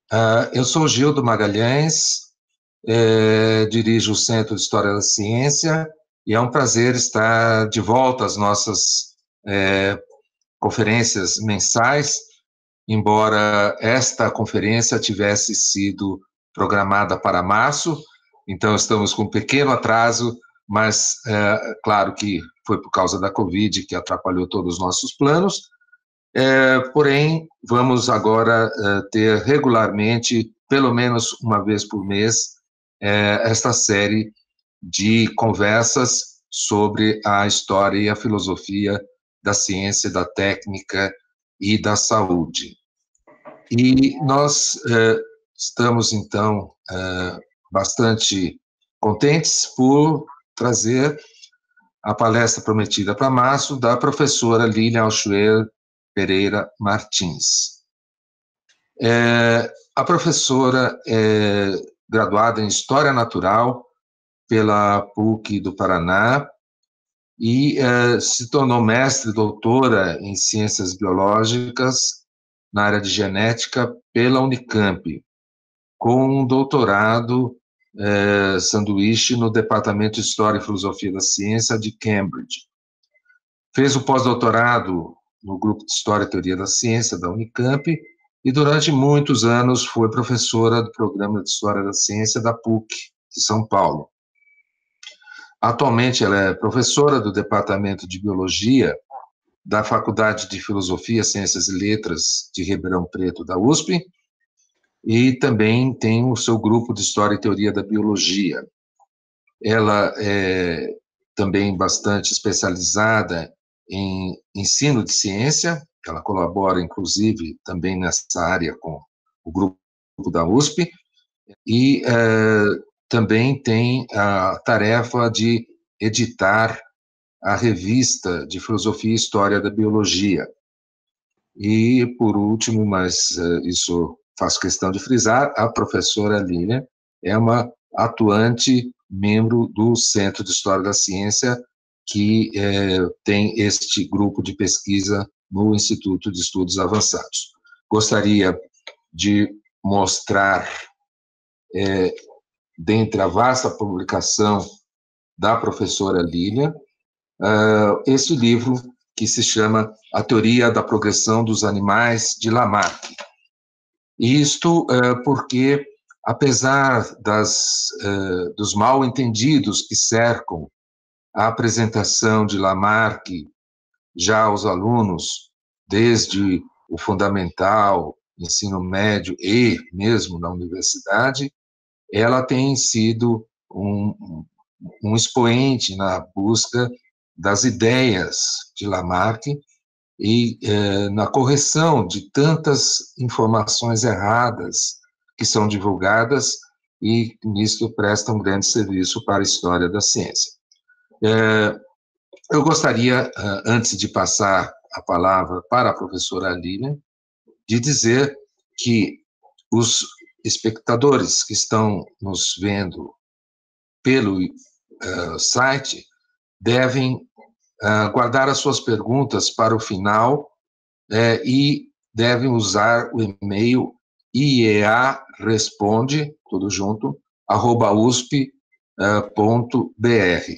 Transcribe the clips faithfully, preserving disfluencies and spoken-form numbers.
Uh, eu sou Gildo Magalhães, eh, dirijo o Centro de História da Ciência, e é um prazer estar de volta às nossas eh, conferências mensais, embora esta conferência tivesse sido programada para março, então estamos com um pequeno atraso, mas é claro que foi por causa da Covid que atrapalhou todos os nossos planos. É, porém, vamos agora é, ter regularmente, pelo menos uma vez por mês, é, esta série de conversas sobre a história e a filosofia da ciência, da técnica e da saúde. E nós é, estamos, então, é, bastante contentes por trazer a palestra prometida para março da professora Lilian Alchuer Pereira Martins. É, a professora é graduada em História Natural pela PUC do Paraná e é, se tornou mestre e doutora em Ciências Biológicas na área de Genética pela Unicamp, com um doutorado é, sanduíche no Departamento de História e Filosofia da Ciência de Cambridge. Fez o pós-doutorado no Grupo de História e Teoria da Ciência da Unicamp e durante muitos anos foi professora do Programa de História da Ciência da PUC de São Paulo. Atualmente ela é professora do Departamento de Biologia da Faculdade de Filosofia, Ciências e Letras de Ribeirão Preto da U S P e também tem o seu grupo de História e Teoria da Biologia. Ela é também bastante especializada em ensino de ciência, ela colabora, inclusive, também nessa área com o grupo da U S P, e é, também tem a tarefa de editar a revista de Filosofia e História da Biologia. E, por último, mas isso faço questão de frisar, a professora Lilian é uma atuante membro do Centro de História da Ciência, que é, tem este grupo de pesquisa no Instituto de Estudos Avançados. Gostaria de mostrar, é, dentre a vasta publicação da professora Lilian, uh, esse livro que se chama A Teoria da Progressão dos Animais, de Lamarck. Isto uh, porque, apesar das, uh, dos mal-entendidos que cercam a apresentação de Lamarck já aos alunos, desde o fundamental, ensino médio e mesmo na universidade, ela tem sido um, um expoente na busca das ideias de Lamarck e eh, na correção de tantas informações erradas que são divulgadas e nisso presta um grande serviço para a história da ciência. Eh, eu gostaria, antes de passar a palavra para a professora Lilian, de dizer que os espectadores que estão nos vendo pelo uh, site devem uh, guardar as suas perguntas para o final uh, e devem usar o e-mail iearesponde, tudo junto, arroba usp ponto br.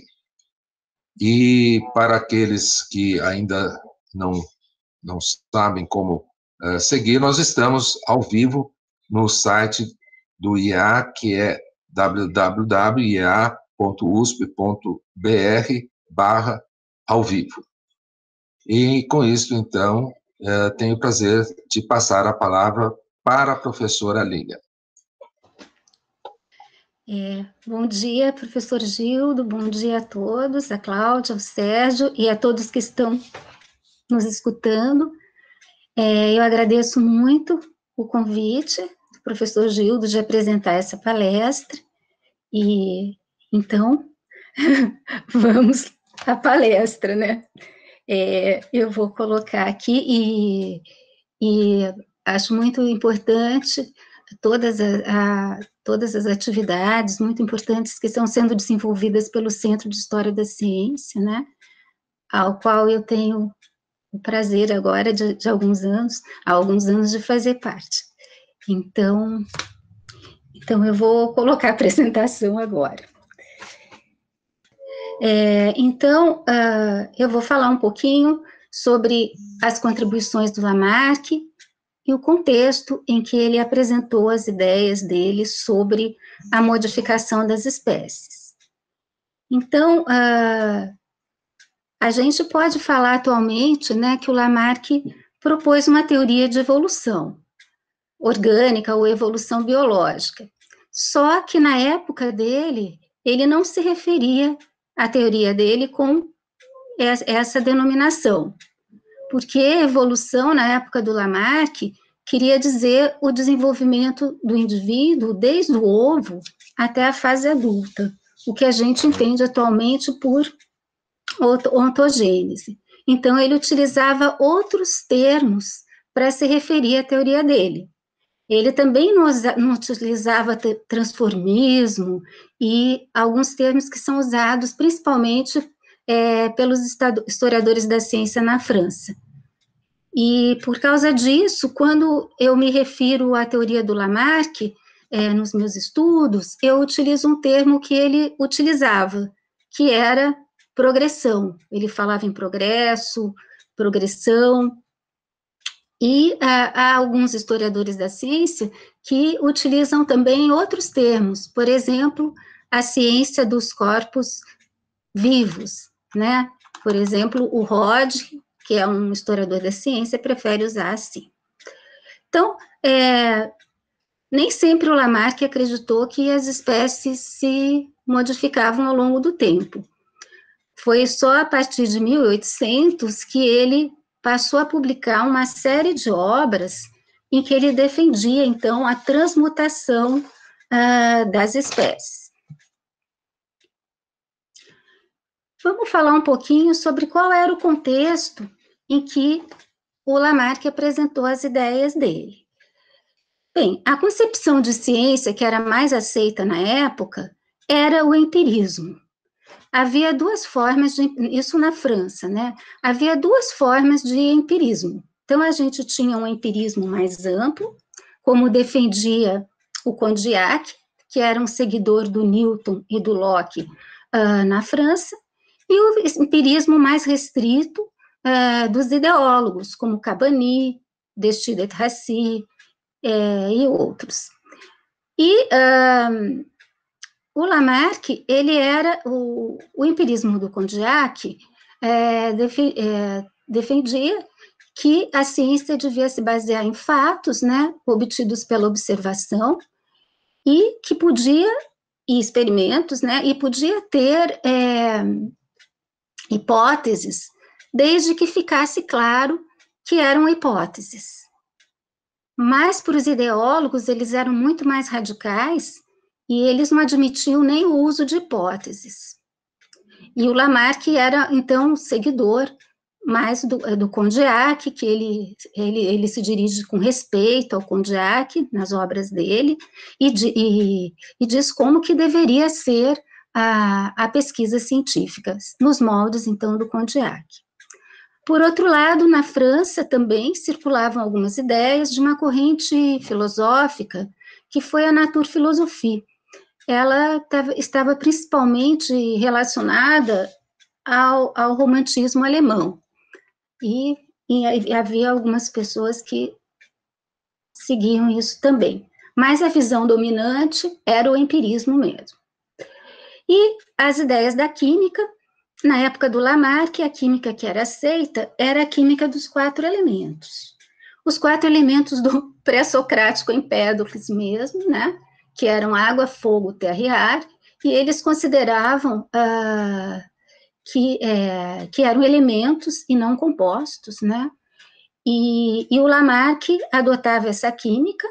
E para aqueles que ainda não, não sabem como uh, seguir, nós estamos ao vivo no site do I E A, que é w w w ponto i e a ponto usp ponto br barra ao vivo. E com isso, então, uh, tenho o prazer de passar a palavra para a professora Lilian. É, bom dia, professor Gildo, bom dia a todos, a Cláudia, ao Sérgio e a todos que estão nos escutando. É, eu agradeço muito o convite do professor Gildo de apresentar essa palestra, e então, vamos à palestra, né? É, eu vou colocar aqui, e, e acho muito importante todas, a, a, todas as atividades muito importantes que estão sendo desenvolvidas pelo Centro de História da Ciência, né, ao qual eu tenho o prazer agora de, de alguns anos, há alguns anos de fazer parte. Então, então eu vou colocar a apresentação agora. É, então, uh, eu vou falar um pouquinho sobre as contribuições do Lamarck e o contexto em que ele apresentou as ideias dele sobre a modificação das espécies. Então, uh, a gente pode falar atualmente, né, que o Lamarck propôs uma teoria de evolução orgânica ou evolução biológica. Só que na época dele, ele não se referia à teoria dele com essa denominação, porque evolução, na época do Lamarck, queria dizer o desenvolvimento do indivíduo desde o ovo até a fase adulta, o que a gente entende atualmente por ontogênese. Então, ele utilizava outros termos para se referir à teoria dele. Ele também não, não utilizava transformismo e alguns termos que são usados principalmente é, pelos historiadores da ciência na França. E, por causa disso, quando eu me refiro à teoria do Lamarck, é, nos meus estudos, eu utilizo um termo que ele utilizava, que era progressão. Ele falava em progresso, progressão, e ah, há alguns historiadores da ciência que utilizam também outros termos, por exemplo, a ciência dos corpos vivos, né? Por exemplo, o Rod, que é um historiador da ciência, prefere usar assim. Então, é, nem sempre o Lamarck acreditou que as espécies se modificavam ao longo do tempo. Foi só a partir de mil e oitocentos que ele passou a publicar uma série de obras em que ele defendia, então, a transmutação uh, das espécies. Vamos falar um pouquinho sobre qual era o contexto em que o Lamarck apresentou as ideias dele. Bem, a concepção de ciência que era mais aceita na época era o empirismo. Havia duas formas de, isso na França, né? Havia duas formas de empirismo. Então, a gente tinha um empirismo mais amplo, como defendia o Condillac, que era um seguidor do Newton e do Locke uh, na França, e o empirismo mais restrito uh, dos ideólogos, como Cabanis, Destutt-Tracy eh, e outros. E uh, o Lamarck, ele era, o, o empirismo do Condillac é, defi, é, defendia que a ciência devia se basear em fatos, né, obtidos pela observação, e que podia, e experimentos, né, e podia ter é, hipóteses, desde que ficasse claro que eram hipóteses. Mas, para os ideólogos, eles eram muito mais radicais, e eles não admitiam nem o uso de hipóteses. E o Lamarck era, então, seguidor mais do, do Condillac, que ele, ele, ele se dirige com respeito ao Condillac nas obras dele, e, de, e, e diz como que deveria ser a, a pesquisa científica, nos moldes, então, do Condillac. Por outro lado, na França também circulavam algumas ideias de uma corrente filosófica, que foi a naturfilosophie. Ela tava, estava principalmente relacionada ao, ao romantismo alemão, e, e havia algumas pessoas que seguiam isso também, mas a visão dominante era o empirismo mesmo. E as ideias da química, na época do Lamarck, a química que era aceita era a química dos quatro elementos. Os quatro elementos do pré-socrático Empédocles mesmo, né? Que eram água, fogo, terra e ar, e eles consideravam ah, que, é, que eram elementos e não compostos, né? E, e o Lamarck adotava essa química,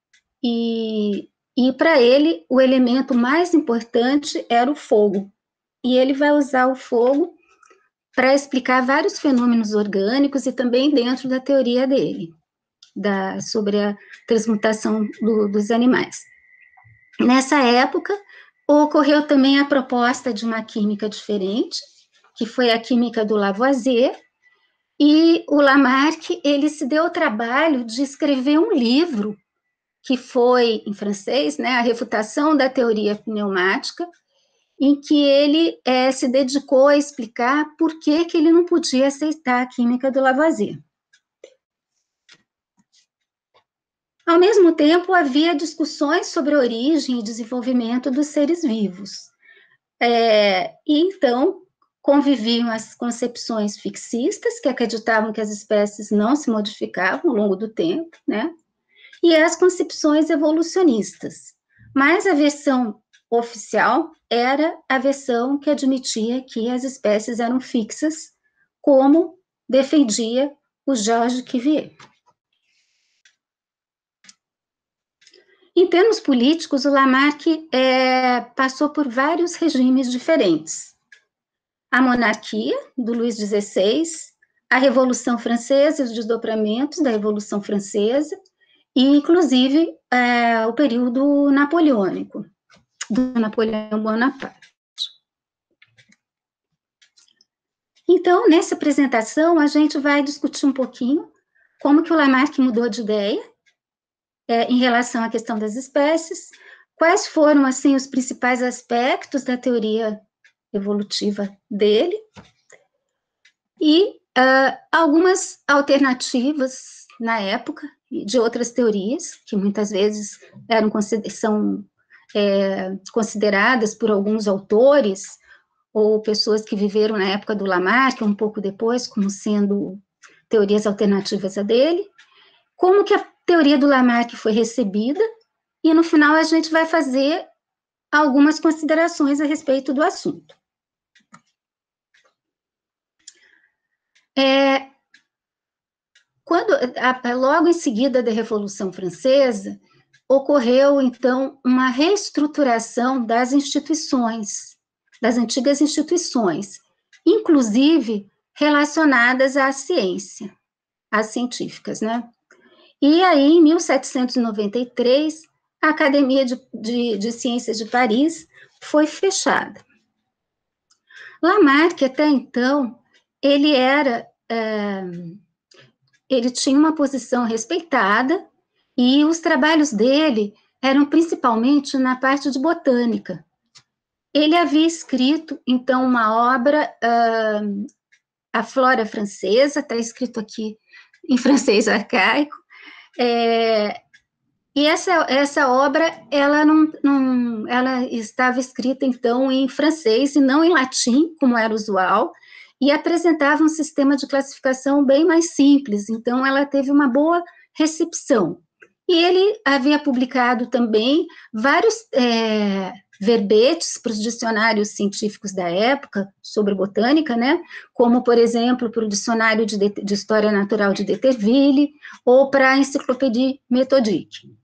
e, e para ele o elemento mais importante era o fogo. E ele vai usar o fogo para explicar vários fenômenos orgânicos e também dentro da teoria dele, da, sobre a transmutação do, dos animais. Nessa época, ocorreu também a proposta de uma química diferente, que foi a química do Lavoisier, e o Lamarck, ele se deu o trabalho de escrever um livro que foi, em francês, né, a refutação da teoria pneumática, em que ele é, se dedicou a explicar por que, que ele não podia aceitar a química do Lavoisier. Ao mesmo tempo, havia discussões sobre a origem e desenvolvimento dos seres vivos. É, e então, conviviam as concepções fixistas, que acreditavam que as espécies não se modificavam ao longo do tempo, né? E as concepções evolucionistas. Mas a versão oficial era a versão que admitia que as espécies eram fixas, como defendia o Georges Cuvier. Em termos políticos, o Lamarck é, passou por vários regimes diferentes. A monarquia, do Luís dezesseis, a Revolução Francesa e os desdobramentos da Revolução Francesa, e, inclusive, é, o período napoleônico, do Napoleão Bonaparte. Então, nessa apresentação, a gente vai discutir um pouquinho como que o Lamarck mudou de ideia é, em relação à questão das espécies, quais foram, assim, os principais aspectos da teoria evolutiva dele, e uh, algumas alternativas na época, de outras teorias, que muitas vezes eram, são é, consideradas por alguns autores, ou pessoas que viveram na época do Lamarck, um pouco depois, como sendo teorias alternativas a dele, como que a teoria do Lamarck foi recebida, e no final a gente vai fazer algumas considerações a respeito do assunto. É, quando, a, logo em seguida da Revolução Francesa, ocorreu, então, uma reestruturação das instituições, das antigas instituições, inclusive relacionadas à ciência, às científicas, né? E aí, em mil setecentos e noventa e três, a Academia de, de, de Ciências de Paris foi fechada. Lamarck, até então, ele era... É, ele tinha uma posição respeitada, e os trabalhos dele eram principalmente na parte de botânica. Ele havia escrito, então, uma obra, uh, A Flora Francesa, está escrito aqui em francês arcaico, é, e essa, essa obra, ela, não, não, ela estava escrita, então, em francês e não em latim, como era usual, e apresentava um sistema de classificação bem mais simples, então ela teve uma boa recepção. E ele havia publicado também vários é, verbetes para os dicionários científicos da época, sobre botânica, né? Como, por exemplo, para o Dicionário de, de História Natural de D'Eterville, ou para a Enciclopédie Méthodique.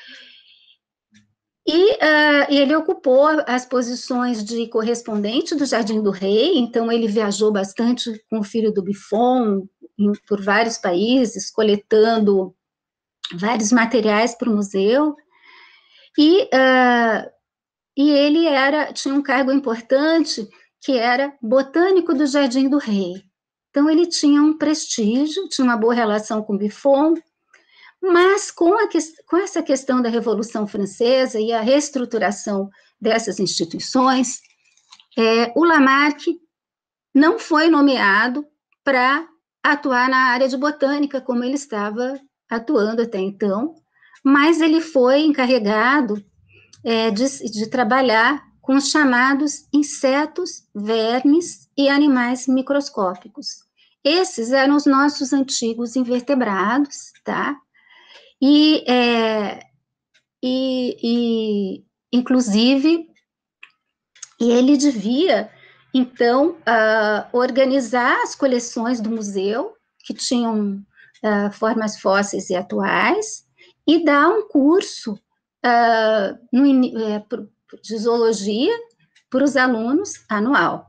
E uh, ele ocupou as posições de correspondente do Jardim do Rei, então ele viajou bastante com o filho do Buffon, em, por vários países, coletando vários materiais para o museu, e, uh, e ele era, tinha um cargo importante, que era botânico do Jardim do Rei. Então ele tinha um prestígio, tinha uma boa relação com o Buffon, mas com, a, com essa questão da Revolução Francesa e a reestruturação dessas instituições, é, o Lamarck não foi nomeado para atuar na área de botânica, como ele estava atuando até então, mas ele foi encarregado é, de, de trabalhar com os chamados insetos, vermes e animais microscópicos. Esses eram os nossos antigos invertebrados, tá? E, é, e, e, inclusive, ele devia, então, uh, organizar as coleções do museu, que tinham uh, formas fósseis e atuais, e dar um curso uh, no, é, de zoologia para os alunos anual.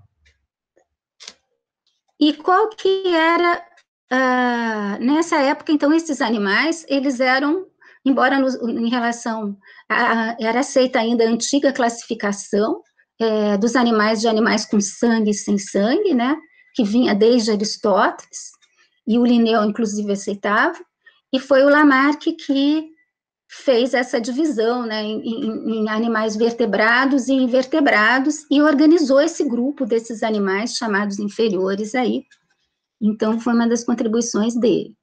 E qual que era... Uh, nessa época, então, esses animais, eles eram, embora nos, em relação, a, a, era aceita ainda a antiga classificação é, dos animais de animais com sangue e sem sangue, né, que vinha desde Aristóteles, e o Linneu, inclusive, aceitava, e foi o Lamarck que fez essa divisão, né, em, em, em animais vertebrados e invertebrados, e organizou esse grupo desses animais chamados inferiores aí. Então, foi uma das contribuições dele.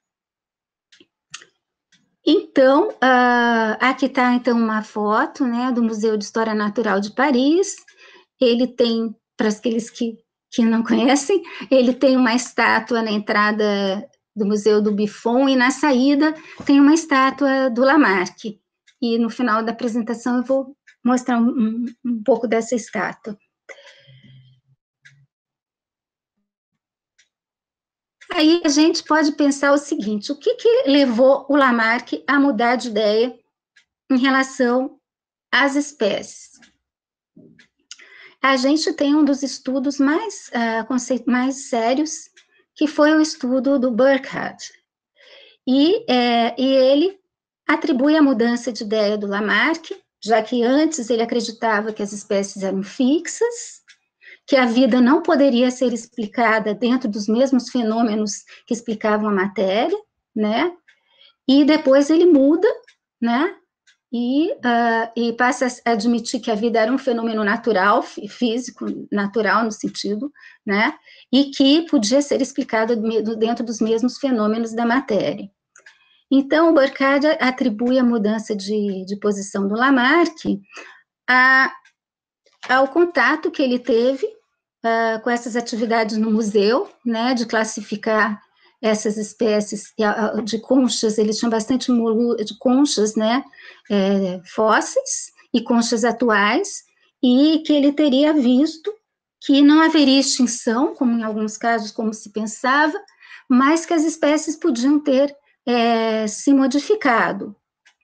Então, uh, aqui está, então, uma foto, né, do Museu de História Natural de Paris. Ele tem, para aqueles que, que não conhecem, ele tem uma estátua na entrada do Museu do Buffon, e na saída tem uma estátua do Lamarck. E no final da apresentação eu vou mostrar um, um, um pouco dessa estátua. Aí a gente pode pensar o seguinte: o que, que levou o Lamarck a mudar de ideia em relação às espécies? A gente tem um dos estudos mais, uh, mais sérios, que foi o estudo do Burkhardt. E, é, e ele atribui a mudança de ideia do Lamarck, já que antes ele acreditava que as espécies eram fixas, que a vida não poderia ser explicada dentro dos mesmos fenômenos que explicavam a matéria, né? E depois ele muda, né? E, uh, e passa a admitir que a vida era um fenômeno natural, físico, natural no sentido, né? E que podia ser explicada dentro dos mesmos fenômenos da matéria. Então, o Burkhardt atribui a mudança de, de posição do Lamarck a, ao contato que ele teve uh, com essas atividades no museu, né, de classificar essas espécies de conchas. Eles tinham bastante molu de conchas, né, é, fósseis e conchas atuais, e que ele teria visto que não haveria extinção, como em alguns casos, como se pensava, mas que as espécies podiam ter É, se modificado.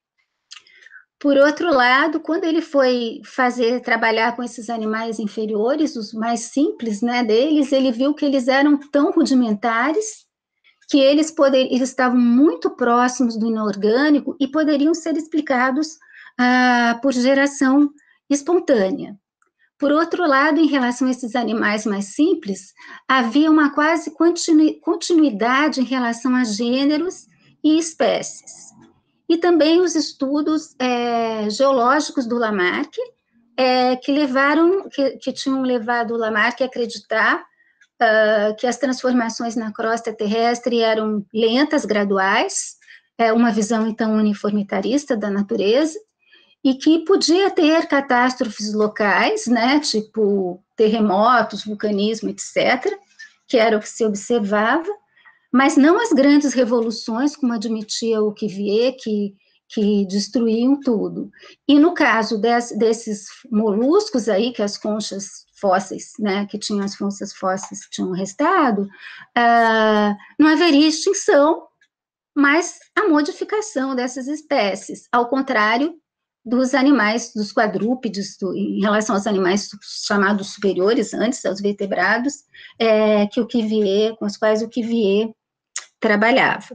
Por outro lado, quando ele foi fazer, trabalhar com esses animais inferiores, os mais simples, né, deles, ele viu que eles eram tão rudimentares, que eles, poder, eles estavam muito próximos do inorgânico e poderiam ser explicados ah, por geração espontânea. Por outro lado, em relação a esses animais mais simples, havia uma quase continu, continuidade em relação a gêneros e espécies. E também os estudos é, geológicos do Lamarck, é, que levaram, que, que tinham levado o Lamarck a acreditar uh, que as transformações na crosta terrestre eram lentas, graduais, é, uma visão, então, uniformitarista da natureza, e que podia ter catástrofes locais, né, tipo terremotos, vulcanismo, etcétera, que era o que se observava, mas não as grandes revoluções, como admitia o Cuvier, que, que destruíam tudo. E no caso des, desses moluscos aí, que as conchas fósseis, né, que tinham as conchas fósseis tinham restado, uh, não haveria extinção, mas a modificação dessas espécies, ao contrário dos animais, dos quadrúpedes, do, em relação aos animais chamados superiores, antes, aos vertebrados, é, que o Cuvier, com os quais o Cuvier trabalhava.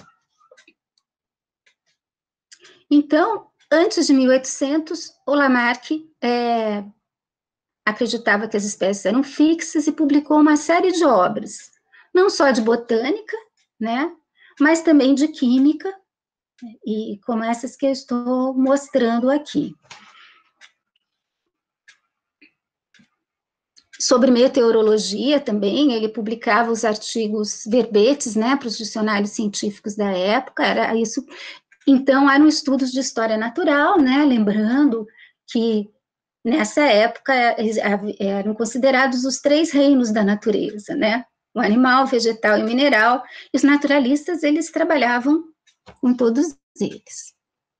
Então, antes de mil e oitocentos, o Lamarck é, acreditava que as espécies eram fixas e publicou uma série de obras, não só de botânica, né, mas também de química, e como essas que eu estou mostrando aqui. Sobre meteorologia também, ele publicava os artigos verbetes, né, para os dicionários científicos da época, era isso. Então, eram estudos de história natural, né, lembrando que nessa época eram considerados os três reinos da natureza, né, o animal, vegetal e mineral, e os naturalistas, eles trabalhavam com todos eles.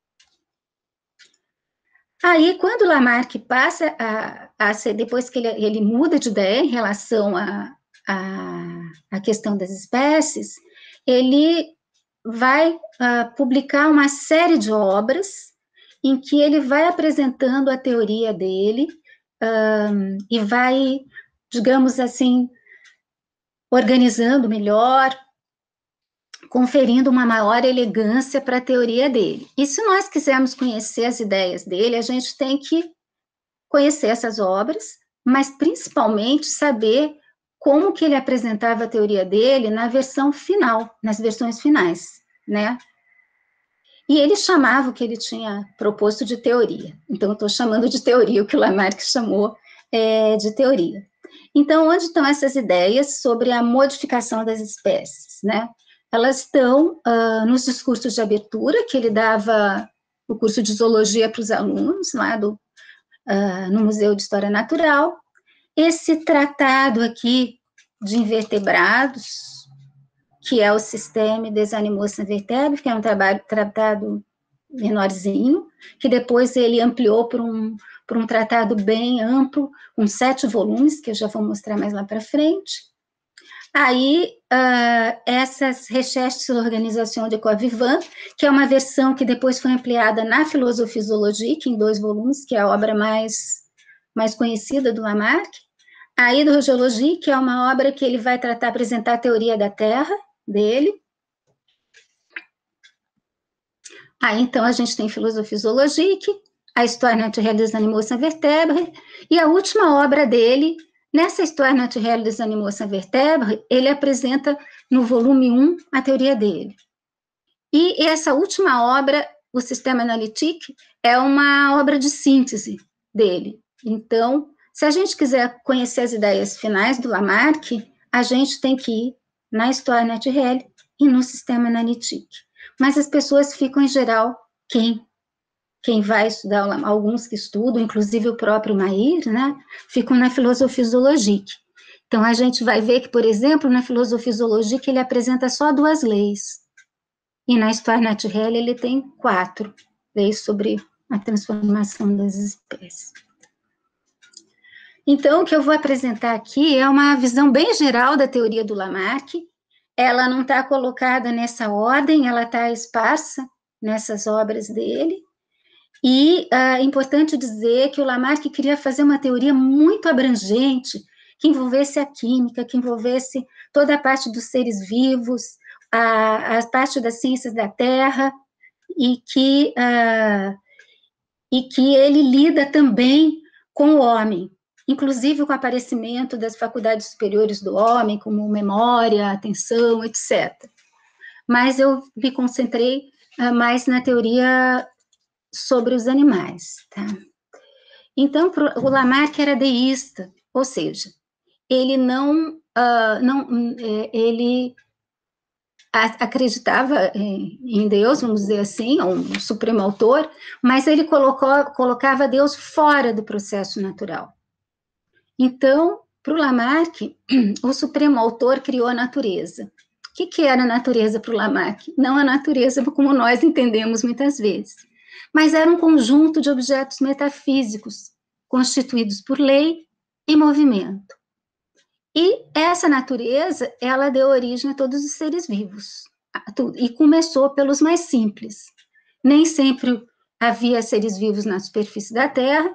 Aí, quando Lamarck passa a, a ser, depois que ele, ele muda de ideia em relação à a, a, a questão das espécies, ele vai uh, publicar uma série de obras em que ele vai apresentando a teoria dele um, e vai, digamos assim, organizando melhor, conferindo uma maior elegância para a teoria dele. E se nós quisermos conhecer as ideias dele, a gente tem que conhecer essas obras, mas principalmente saber como que ele apresentava a teoria dele na versão final, nas versões finais, né? E ele chamava o que ele tinha proposto de teoria. Então, eu estou chamando de teoria o que o Lamarck chamou é, de teoria. Então, onde estão essas ideias sobre a modificação das espécies, né? Elas estão uh, nos discursos de abertura, que ele dava o curso de zoologia para os alunos, lá do, uh, no Museu de História Natural. Esse tratado aqui de invertebrados, que é o Systeme des Animaux sans Vertèbres, que é um trabalho, tratado menorzinho, que depois ele ampliou para um, para um tratado bem amplo, com sete volumes, que eu já vou mostrar mais lá para frente. Aí, uh, essas Recherches sur l'organisation de corps vivants, que é uma versão que depois foi ampliada na Philosophie zoologique, em dois volumes, que é a obra mais, mais conhecida do Lamarck. A Hydrogeologie, que é uma obra que ele vai tratar, apresentar a teoria da Terra, dele. Aí, então, a gente tem Philosophie zoologique, a Histoire naturelle des animaux sans vertèbres, e a última obra dele, nessa Histoire naturelle des animaux sans vertèbres, ele apresenta no volume um a teoria dele. E essa última obra, o Système Analytique, é uma obra de síntese dele. Então, se a gente quiser conhecer as ideias finais do Lamarck, a gente tem que ir na Histoire naturelle e no Système Analytique. Mas as pessoas ficam, em geral, quem, quem vai estudar, alguns que estudam, inclusive o próprio Mair, né, ficam na Philosophie zoologique. Então, a gente vai ver que, por exemplo, na Philosophie zoologique ele apresenta só duas leis, e na Histoire naturelle ele tem quatro leis sobre a transformação das espécies. Então, o que eu vou apresentar aqui é uma visão bem geral da teoria do Lamarck. Ela não está colocada nessa ordem, ela está esparsa nessas obras dele. E é importante dizer que o Lamarck queria fazer uma teoria muito abrangente, que envolvesse a química, que envolvesse toda a parte dos seres vivos, a, a parte das ciências da Terra, e que, uh, e que ele lida também com o homem, inclusive com o aparecimento das faculdades superiores do homem, como memória, atenção, etcétera. Mas eu me concentrei uh, mais na teoria sobre os animais, tá? Então, o Lamarck era deísta, ou seja, ele não, uh, não ele acreditava em Deus, vamos dizer assim, um supremo autor, mas ele colocou, colocava Deus fora do processo natural. Então, para o Lamarck, o supremo autor criou a natureza. O que, que era a natureza para o Lamarck? Não a natureza como nós entendemos muitas vezes, mas era um conjunto de objetos metafísicos, constituídos por lei e movimento. E essa natureza, ela deu origem a todos os seres vivos, e começou pelos mais simples. Nem sempre havia seres vivos na superfície da Terra,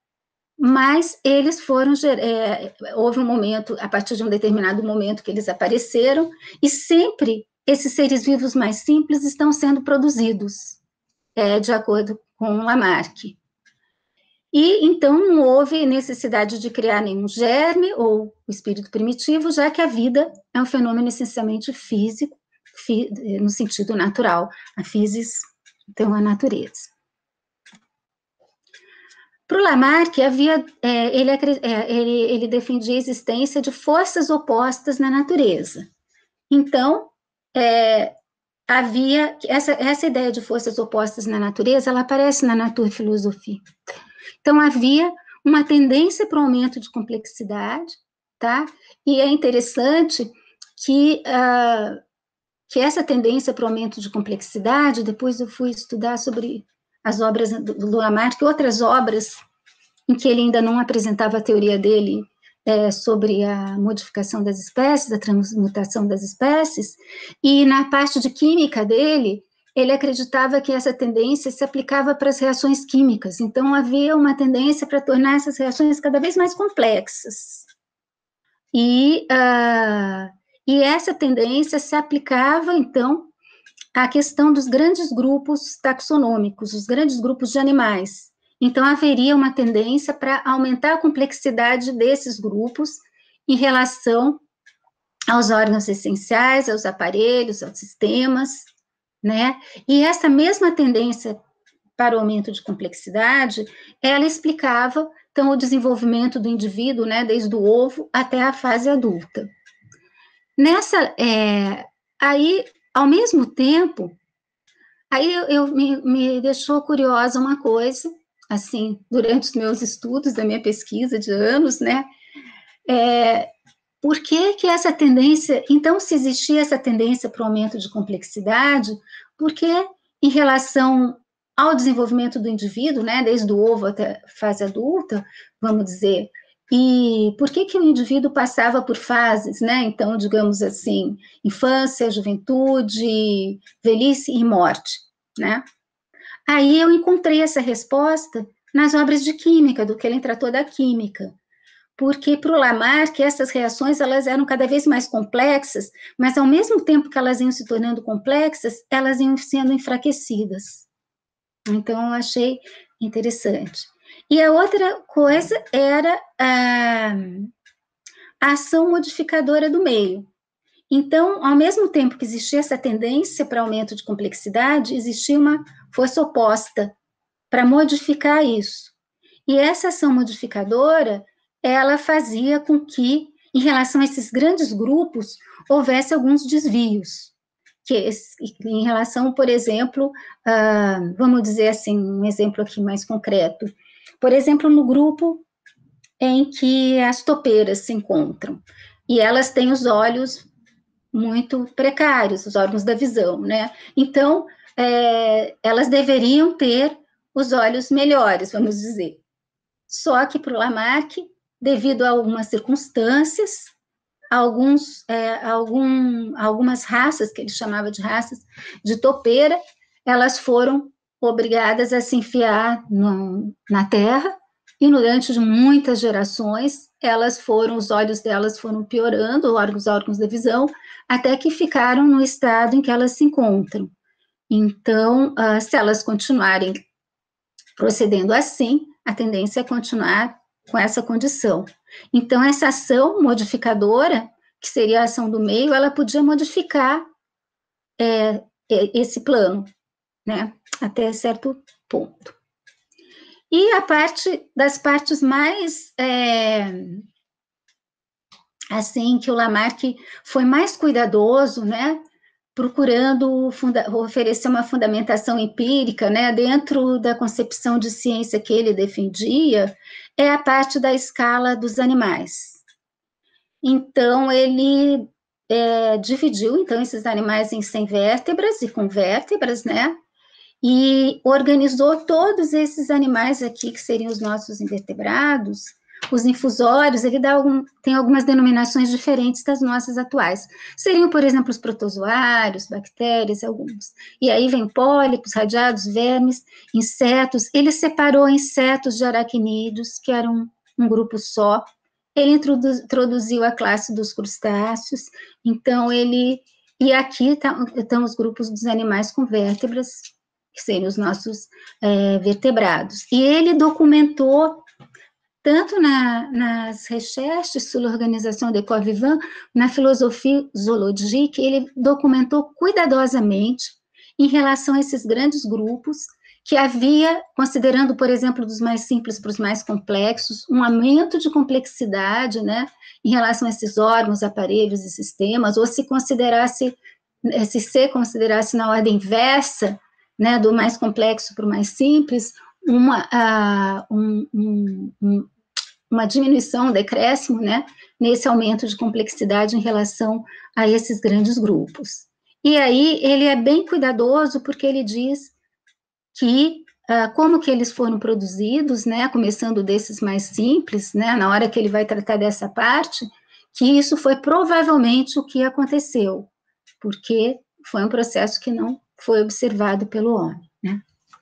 mas eles foram, é, houve um momento, a partir de um determinado momento que eles apareceram, e sempre esses seres vivos mais simples estão sendo produzidos, é, de acordo com Lamarck. E, então, não houve necessidade de criar nenhum germe ou espírito primitivo, já que a vida é um fenômeno essencialmente físico, fi, no sentido natural, a physis, então, a natureza. Para o Lamarck, havia, é, ele, é, ele, ele defendia a existência de forças opostas na natureza. Então, é, havia, essa, essa ideia de forças opostas na natureza, ela aparece na Naturphilosophie. Então, havia uma tendência para o aumento de complexidade, tá? E é interessante que, uh, que essa tendência para o aumento de complexidade, depois eu fui estudar sobre as obras do, do Lamarck, outras obras em que ele ainda não apresentava a teoria dele é, sobre a modificação das espécies, a transmutação das espécies, e na parte de química dele, ele acreditava que essa tendência se aplicava para as reações químicas, então havia uma tendência para tornar essas reações cada vez mais complexas. E, uh, e essa tendência se aplicava, então, à questão dos grandes grupos taxonômicos, os grandes grupos de animais. Então, haveria uma tendência para aumentar a complexidade desses grupos em relação aos órgãos essenciais, aos aparelhos, aos sistemas, né? E essa mesma tendência para o aumento de complexidade, ela explicava, então, o desenvolvimento do indivíduo, né, desde o ovo até a fase adulta. Nessa, é, aí, ao mesmo tempo, aí eu, eu me, me deixou curiosa uma coisa, assim, durante os meus estudos, da minha pesquisa de anos, né, é, por que que essa tendência, então, se existia essa tendência para o aumento de complexidade, porque em relação ao desenvolvimento do indivíduo, né, desde o ovo até a fase adulta, vamos dizer, e por que que o indivíduo passava por fases, né, então, digamos assim, infância, juventude, velhice e morte, né? Aí eu encontrei essa resposta nas obras de química, do que ele tratou da química, porque para o Lamarck essas reações elas eram cada vez mais complexas, mas ao mesmo tempo que elas iam se tornando complexas, elas iam sendo enfraquecidas. Então eu achei interessante. E a outra coisa era a, a ação modificadora do meio. Então, ao mesmo tempo que existia essa tendência para aumento de complexidade, existia uma força oposta para modificar isso. E essa ação modificadora, ela fazia com que, em relação a esses grandes grupos, houvesse alguns desvios. Que, em relação, por exemplo, a, vamos dizer assim, um exemplo aqui mais concreto. Por exemplo, no grupo em que as topeiras se encontram, e elas têm os olhos muito precários, os órgãos da visão, né? Então, é, elas deveriam ter os olhos melhores, vamos dizer. Só que para o Lamarck, devido a algumas circunstâncias, alguns, é, algum, algumas raças, que ele chamava de raças de topeira, elas foram obrigadas a se enfiar no, na terra, e durante muitas gerações, elas foram, os olhos delas foram piorando, os órgãos da visão, até que ficaram no estado em que elas se encontram. Então, uh, se elas continuarem procedendo assim, a tendência é continuar com essa condição. Então, essa ação modificadora, que seria a ação do meio, ela podia modificar é, esse plano, né, até certo ponto. E a parte das partes mais, é, assim, que o Lamarck foi mais cuidadoso, né, procurando funda- oferecer uma fundamentação empírica, né, dentro da concepção de ciência que ele defendia, é a parte da escala dos animais. Então, ele é, dividiu, então, esses animais em sem vértebras e com vértebras, né, e organizou todos esses animais aqui, que seriam os nossos invertebrados, os infusórios, ele dá algum, tem algumas denominações diferentes das nossas atuais. Seriam, por exemplo, os protozoários, bactérias, alguns. E aí vem pólipos, radiados, vermes, insetos. Ele separou insetos de aracnídeos, que eram um, um grupo só. Ele introduziu a classe dos crustáceos. Então, ele... E aqui tá, estão os grupos dos animais com vértebras, que seriam os nossos é, vertebrados. E ele documentou, tanto na, nas recherches sobre a organização de corps vivant, na filosofia zoológica, ele documentou cuidadosamente em relação a esses grandes grupos, que havia, considerando, por exemplo, dos mais simples para os mais complexos, um aumento de complexidade, né, em relação a esses órgãos, aparelhos e sistemas, ou se considerasse, se se considerasse na ordem inversa, né, do mais complexo para o mais simples, uma, uh, um, um, um, uma diminuição, um decréscimo, né, nesse aumento de complexidade em relação a esses grandes grupos. E aí ele é bem cuidadoso, porque ele diz que, uh, como que eles foram produzidos, né, começando desses mais simples, né, na hora que ele vai tratar dessa parte, que isso foi provavelmente o que aconteceu, porque foi um processo que não foi observado pelo homem, né?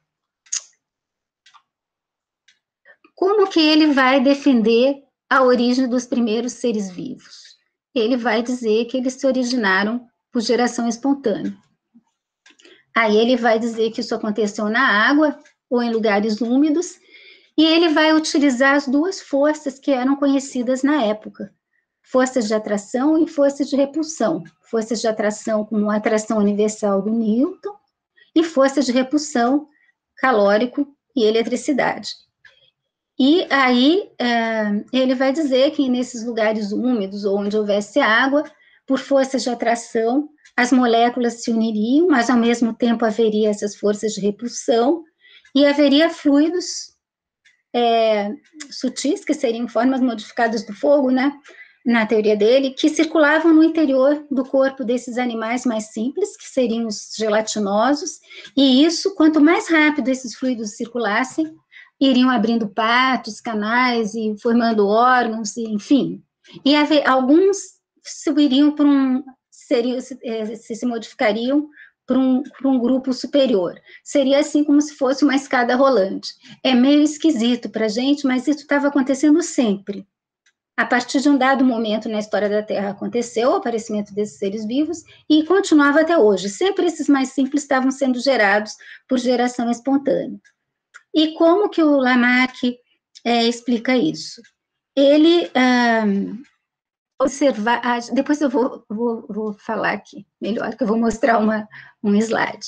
Como que ele vai defender a origem dos primeiros seres vivos? Ele vai dizer que eles se originaram por geração espontânea. Aí ele vai dizer que isso aconteceu na água ou em lugares úmidos, e ele vai utilizar as duas forças que eram conhecidas na época, forças de atração e forças de repulsão. Forças de atração como a atração universal do Newton, e forças de repulsão, calórico e eletricidade. E aí, uh, ele vai dizer que nesses lugares úmidos, ou onde houvesse água, por forças de atração, as moléculas se uniriam, mas ao mesmo tempo haveria essas forças de repulsão, e haveria fluidos é, sutis, que seriam formas modificadas do fogo, né, na teoria dele, que circulavam no interior do corpo desses animais mais simples, que seriam os gelatinosos, e isso, quanto mais rápido esses fluidos circulassem, iriam abrindo patos, canais, e formando órgãos, e, enfim. E haver, alguns subiriam para um, seriam, se, se modificariam para um, para um grupo superior. Seria assim como se fosse uma escada rolante. É meio esquisito para a gente, mas isso estava acontecendo sempre. A partir de um dado momento na história da Terra aconteceu o aparecimento desses seres vivos e continuava até hoje. Sempre esses mais simples estavam sendo gerados por geração espontânea. E como que o Lamarck é, explica isso? Ele ah, observa, ah, depois eu vou, vou, vou falar aqui melhor, que eu vou mostrar uma, um slide.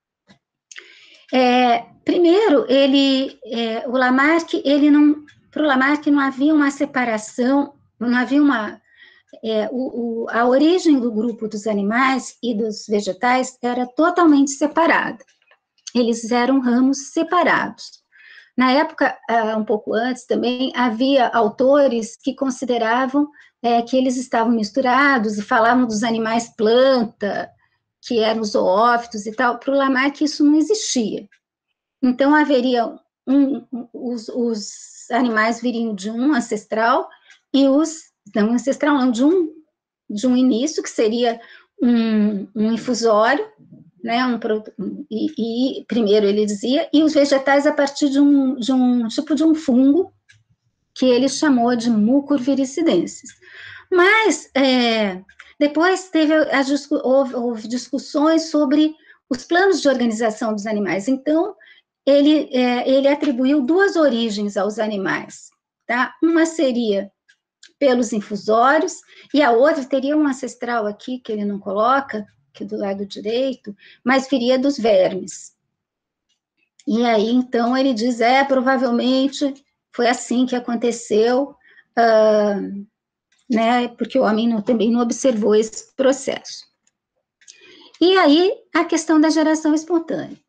É, primeiro, ele, é, o Lamarck, ele não, para o Lamarck não havia uma separação, não havia uma, é, o, o, a origem do grupo dos animais e dos vegetais era totalmente separada. Eles eram ramos separados. Na época, um pouco antes também, havia autores que consideravam é, que eles estavam misturados e falavam dos animais planta, que eram os zoófitos e tal. Para o Lamarck, isso não existia. Então, haveria um, os, os animais viriam de um ancestral e os, não ancestral não, de um, de um início, que seria um, um infusório, né, um, e, e primeiro ele dizia, e os vegetais a partir de um, de um tipo de um fungo que ele chamou de mucorviricidências. Mas é, depois teve as, houve, houve discussões sobre os planos de organização dos animais. Então ele, é, ele atribuiu duas origens aos animais, tá? Uma seria pelos infusórios e a outra teria um ancestral aqui que ele não coloca, aqui do lado direito, mas viria dos vermes. E aí, então, ele diz, é, provavelmente foi assim que aconteceu, uh, né, porque o homem não, também não observou esse processo. E aí, a questão da geração espontânea.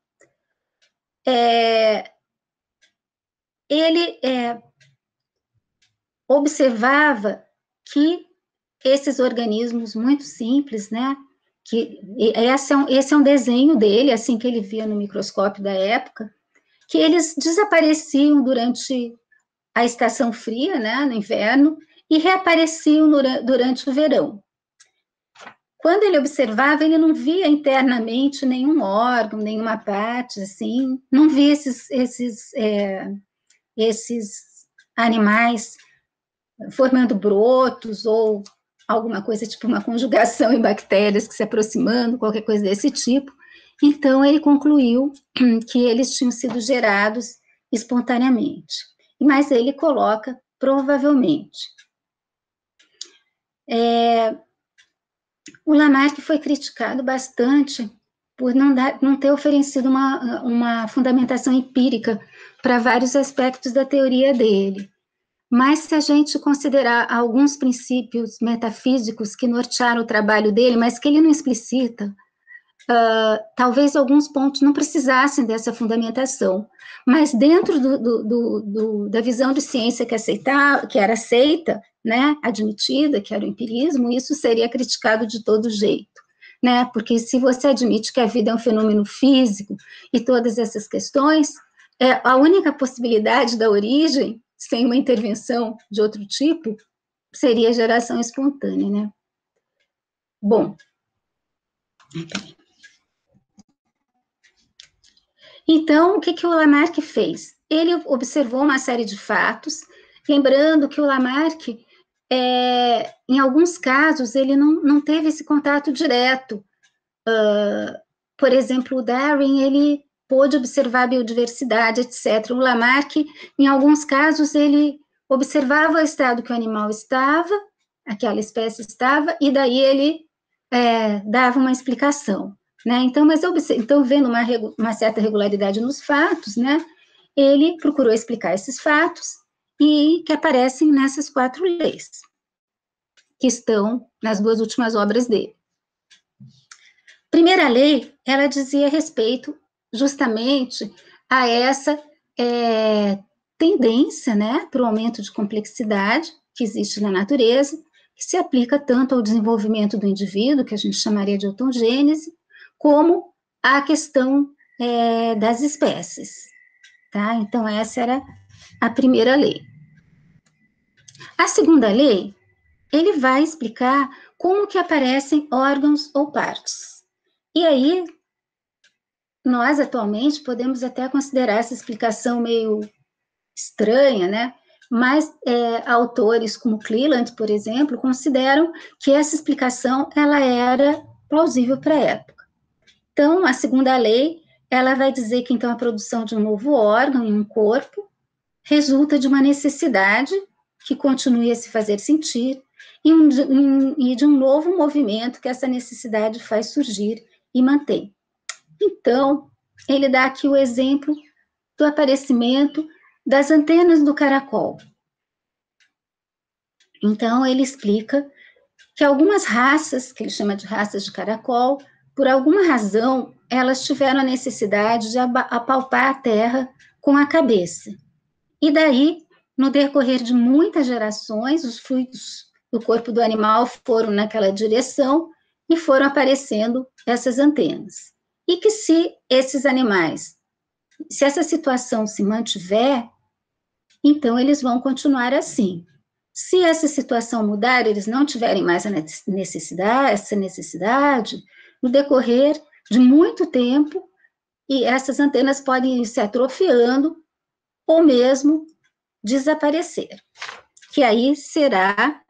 É, ele é, observava que esses organismos muito simples, né, que esse é, um, esse é um desenho dele, assim que ele via no microscópio da época, que eles desapareciam durante a estação fria, né, no inverno, e reapareciam no, durante o verão. Quando ele observava, ele não via internamente nenhum órgão, nenhuma parte, assim, não via esses, esses, é, esses animais formando brotos ou alguma coisa, tipo uma conjugação em bactérias que se aproximando, qualquer coisa desse tipo. Então, ele concluiu que eles tinham sido gerados espontaneamente. Mas ele coloca provavelmente. É, o Lamarck foi criticado bastante por não, dar, não ter oferecido uma, uma fundamentação empírica para vários aspectos da teoria dele. Mas se a gente considerar alguns princípios metafísicos que nortearam o trabalho dele, mas que ele não explicita, uh, talvez alguns pontos não precisassem dessa fundamentação. Mas dentro do, do, do, do, da visão de ciência que, aceitar, que era aceita, né, admitida, que era o empirismo, isso seria criticado de todo jeito. Né? Porque se você admite que a vida é um fenômeno físico e todas essas questões, é, a única possibilidade da origem, sem uma intervenção de outro tipo, seria geração espontânea, né? Bom. Então, o que, que o Lamarck fez? Ele observou uma série de fatos, lembrando que o Lamarck, é, em alguns casos, ele não, não teve esse contato direto. Uh, por exemplo, o Darwin, ele pôde observar a biodiversidade, etcétera. O Lamarck, em alguns casos, ele observava o estado que o animal estava, aquela espécie estava, e daí ele é, dava uma explicação. né? Então, mas então, vendo uma, uma certa regularidade nos fatos, né, ele procurou explicar esses fatos e que aparecem nessas quatro leis, que estão nas duas últimas obras dele. Primeira lei, ela dizia respeito justamente a essa é, tendência, né, para o aumento de complexidade que existe na natureza, que se aplica tanto ao desenvolvimento do indivíduo, que a gente chamaria de autogênese, como à questão é, das espécies, tá? Então, essa era a primeira lei. A segunda lei, ele vai explicar como que aparecem órgãos ou partes. E aí, nós atualmente podemos até considerar essa explicação meio estranha, né? Mas é, autores como Cleland, por exemplo, consideram que essa explicação ela era plausível para a época. Então, a segunda lei, ela vai dizer que então a produção de um novo órgão em um corpo resulta de uma necessidade que continue a se fazer sentir e, um, e de um novo movimento que essa necessidade faz surgir e mantém. Então, ele dá aqui o exemplo do aparecimento das antenas do caracol. Então, ele explica que algumas raças, que ele chama de raças de caracol, por alguma razão, elas tiveram a necessidade de apalpar a terra com a cabeça. E daí, no decorrer de muitas gerações, os fluidos do corpo do animal foram naquela direção e foram aparecendo essas antenas. E que se esses animais, se essa situação se mantiver, então eles vão continuar assim. Se essa situação mudar, eles não tiverem mais a necessidade, essa necessidade, no decorrer de muito tempo, e essas antenas podem ir se atrofiando ou mesmo desaparecer. Que aí será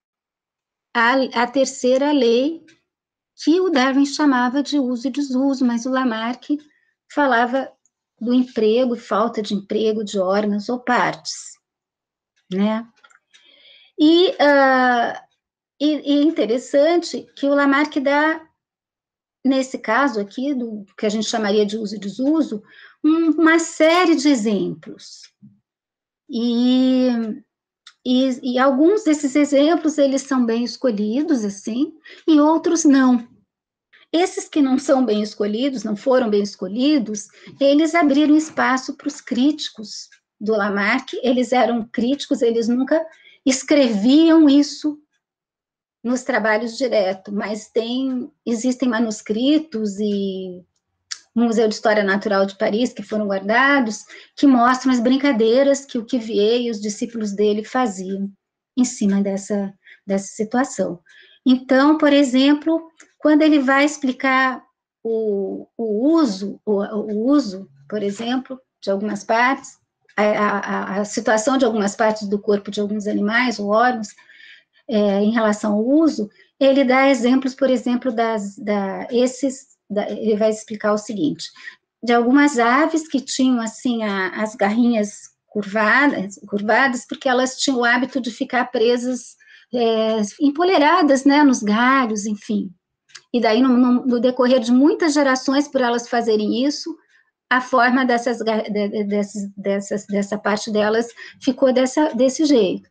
a, a terceira lei que o Darwin chamava de uso e desuso, mas o Lamarck falava do emprego e falta de emprego de órgãos ou partes, né? E, uh, e, e interessante que o Lamarck dá, nesse caso aqui, do que a gente chamaria de uso e desuso, um, uma série de exemplos. E, e, e alguns desses exemplos, eles são bem escolhidos, assim, e outros não. Esses que não são bem escolhidos, não foram bem escolhidos, eles abriram espaço para os críticos do Lamarck, eles eram críticos, eles nunca escreviam isso nos trabalhos direto, mas tem, existem manuscritos e no Museu de História Natural de Paris, que foram guardados, que mostram as brincadeiras que o Cuvier e os discípulos dele faziam em cima dessa, dessa situação. Então, por exemplo, quando ele vai explicar o, o uso, o, o uso, por exemplo, de algumas partes, a, a, a situação de algumas partes do corpo de alguns animais ou órgãos, é, em relação ao uso, ele dá exemplos, por exemplo, das, da, esses, da, ele vai explicar o seguinte, de algumas aves que tinham, assim, a, as garrinhas curvadas, curvadas, porque elas tinham o hábito de ficar presas, é, empoleiradas, né, nos galhos, enfim. E daí, no, no, no decorrer de muitas gerações, por elas fazerem isso, a forma dessas, dessas, dessas, dessa parte delas ficou dessa, desse jeito.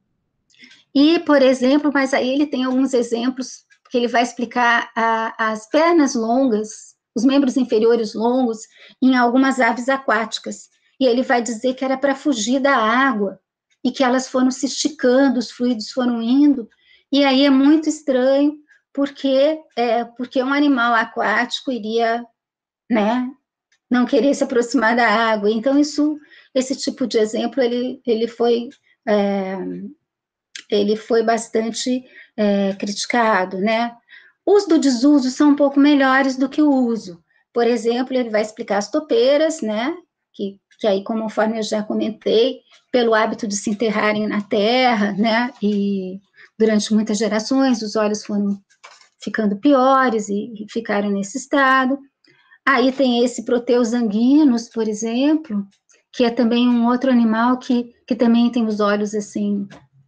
E, por exemplo, mas aí ele tem alguns exemplos que ele vai explicar a, as pernas longas, os membros inferiores longos, em algumas aves aquáticas. E ele vai dizer que era para fugir da água, e que elas foram se esticando, os fluidos foram indo, e aí é muito estranho, porque, é, porque um animal aquático iria, né, não querer se aproximar da água. Então, isso, esse tipo de exemplo, ele, ele foi... É, ele foi bastante é, criticado, né? Os do desuso são um pouco melhores do que o uso. Por exemplo, ele vai explicar as topeiras, né? Que, que aí, conforme eu já comentei, pelo hábito de se enterrarem na terra, né? E durante muitas gerações, os olhos foram ficando piores e, e ficaram nesse estado. Aí tem esse Proteus anguinus, por exemplo, que é também um outro animal que, que também tem os olhos, assim,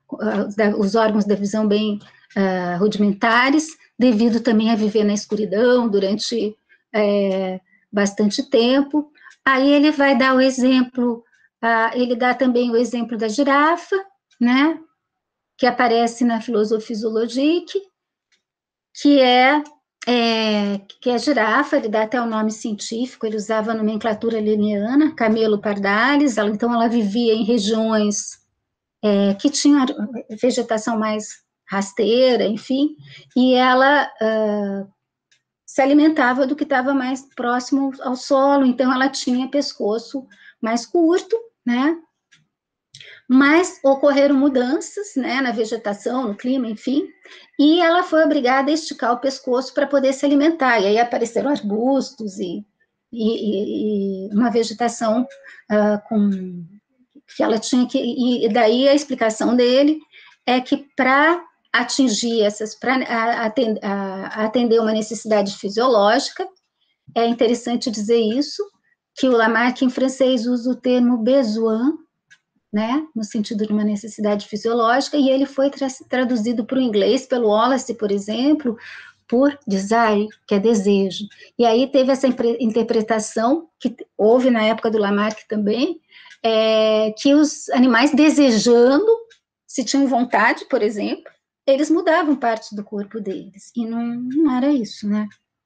os órgãos da visão bem uh, rudimentares, devido também a viver na escuridão durante é, bastante tempo. Aí ele vai dar o exemplo, uh, ele dá também o exemplo da girafa, né, que aparece na Philosophizologic, que é, é, que é a girafa, ele dá até o nome científico, ele usava a nomenclatura linneana, Camelo pardalis, ela, então ela vivia em regiões é, que tinham vegetação mais rasteira, enfim, e ela uh, se alimentava do que estava mais próximo ao solo, então ela tinha pescoço mais curto, né, mas ocorreram mudanças, né, na vegetação, no clima, enfim, e ela foi obrigada a esticar o pescoço para poder se alimentar, e aí apareceram arbustos e, e, e uma vegetação uh, com, que ela tinha que, e daí a explicação dele é que para atingir essas, para atender, atender uma necessidade fisiológica, é interessante dizer isso, que o Lamarck em francês usa o termo besoin, né, no sentido de uma necessidade fisiológica, e ele foi tra traduzido para o inglês pelo Wallace, por exemplo, por desire, que é desejo. E aí teve essa interpretação, que houve na época do Lamarck também, é, que os animais desejando, se tinham vontade, por exemplo, eles mudavam partes do corpo deles, e não, não era isso, né?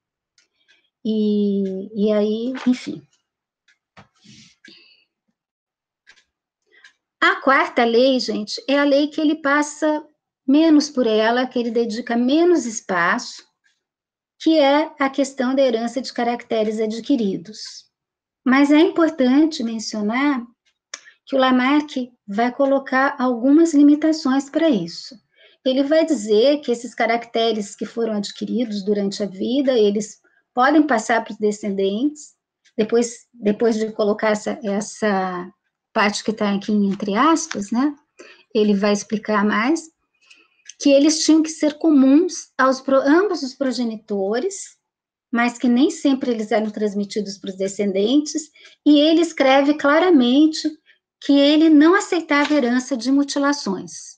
E, e aí, enfim. A quarta lei, gente, é a lei que ele passa menos por ela, que ele dedica menos espaço, que é a questão da herança de caracteres adquiridos. Mas é importante mencionar que o Lamarck vai colocar algumas limitações para isso. Ele vai dizer que esses caracteres que foram adquiridos durante a vida, eles podem passar para os descendentes, depois, depois de colocar essa, essa parte que está aqui entre aspas, né, ele vai explicar mais, que eles tinham que ser comuns aos ambos os progenitores, mas que nem sempre eles eram transmitidos para os descendentes, e ele escreve claramente que ele não aceitava herança de mutilações.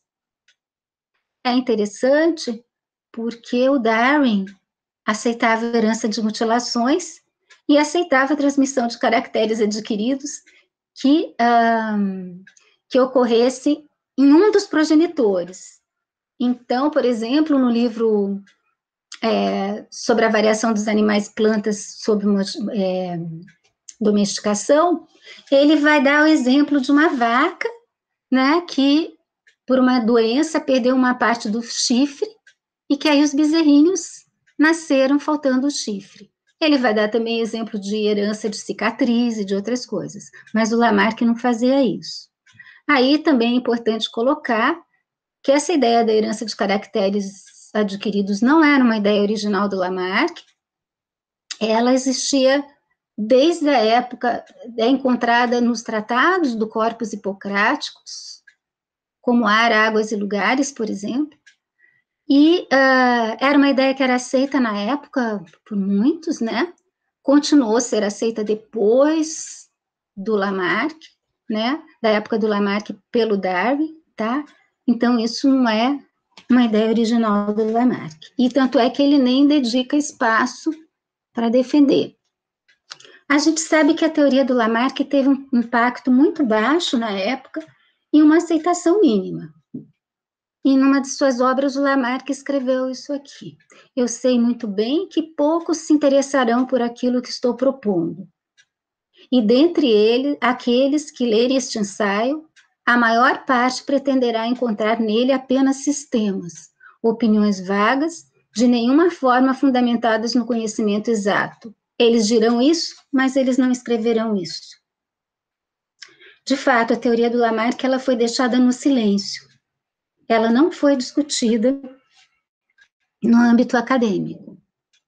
É interessante porque o Darwin aceitava herança de mutilações e aceitava a transmissão de caracteres adquiridos que, um, que ocorresse em um dos progenitores. Então, por exemplo, no livro é, sobre a variação dos animais e plantas sob é, domesticação, ele vai dar o exemplo de uma vaca, né, que por uma doença perdeu uma parte do chifre e que aí os bezerrinhos nasceram faltando o chifre. Ele vai dar também exemplo de herança de cicatriz e de outras coisas, mas o Lamarck não fazia isso. Aí também é importante colocar que essa ideia da herança de caracteres adquiridos não era uma ideia original do Lamarck, ela existia desde a época, é encontrada nos tratados do Corpus Hipocráticos, como Ar, Águas e Lugares, por exemplo, e uh, era uma ideia que era aceita na época por muitos, né, continuou a ser aceita depois do Lamarck, né, da época do Lamarck pelo Darwin, tá, então isso não é uma ideia original do Lamarck, e tanto é que ele nem dedica espaço para defender. A gente sabe que a teoria do Lamarck teve um impacto muito baixo na época e uma aceitação mínima. E numa de suas obras, o Lamarck escreveu isso aqui. Eu sei muito bem que poucos se interessarão por aquilo que estou propondo. E dentre eles, aqueles que lerem este ensaio, a maior parte pretenderá encontrar nele apenas sistemas, opiniões vagas, de nenhuma forma fundamentadas no conhecimento exato. Eles dirão isso, mas eles não escreverão isso. De fato, a teoria do Lamarck ela foi deixada no silêncio. Ela não foi discutida no âmbito acadêmico.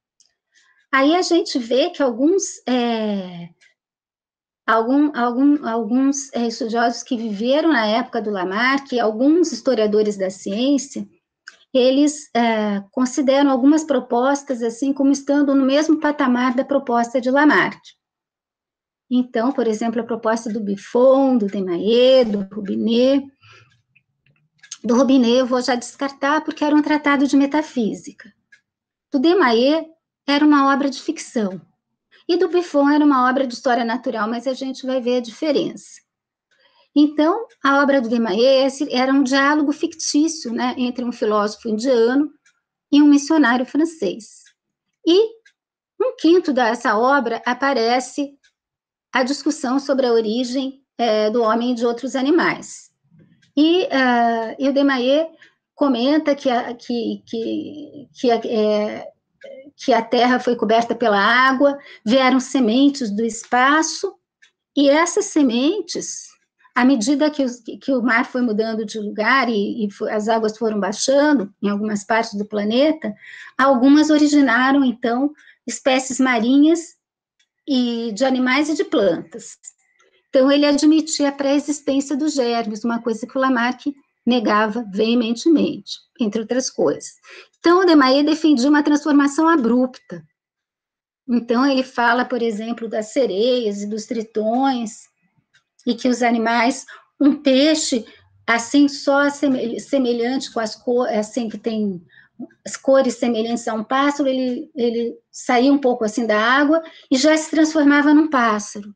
Aí a gente vê que alguns, é, algum, algum, alguns é, estudiosos que viveram na época do Lamarck, alguns historiadores da ciência, eles é, consideram algumas propostas assim como estando no mesmo patamar da proposta de Lamarck. Então, por exemplo, a proposta do Buffon, do Desmarais, do Robinet, Do Robinet eu vou já descartar, porque era um tratado de metafísica. Do Desmaies era uma obra de ficção. E do Buffon era uma obra de história natural, mas a gente vai ver a diferença. Então, a obra do Desmaies era um diálogo fictício, né, entre um filósofo indiano e um missionário francês. E, um quinto dessa obra, aparece a discussão sobre a origem é, do homem e de outros animais. E, uh, e o Desmaies comenta que a, que, que, que, a, é, que a Terra foi coberta pela água, vieram sementes do espaço, e essas sementes, à medida que, os, que o mar foi mudando de lugar e, e foi, as águas foram baixando em algumas partes do planeta, algumas originaram, então, espécies marinhas e de animais e de plantas. Então, ele admitia a pré-existência dos germes, uma coisa que o Lamarck negava veementemente, entre outras coisas. Então, o Desmaies defendia uma transformação abrupta. Então, ele fala, por exemplo, das sereias e dos tritões, e que os animais, um peixe, assim, só semelhante com as cores, assim, que tem as cores semelhantes a um pássaro, ele, ele saía um pouco assim da água e já se transformava num pássaro.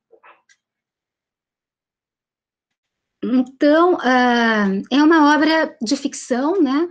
Então, uh, é uma obra de ficção, né?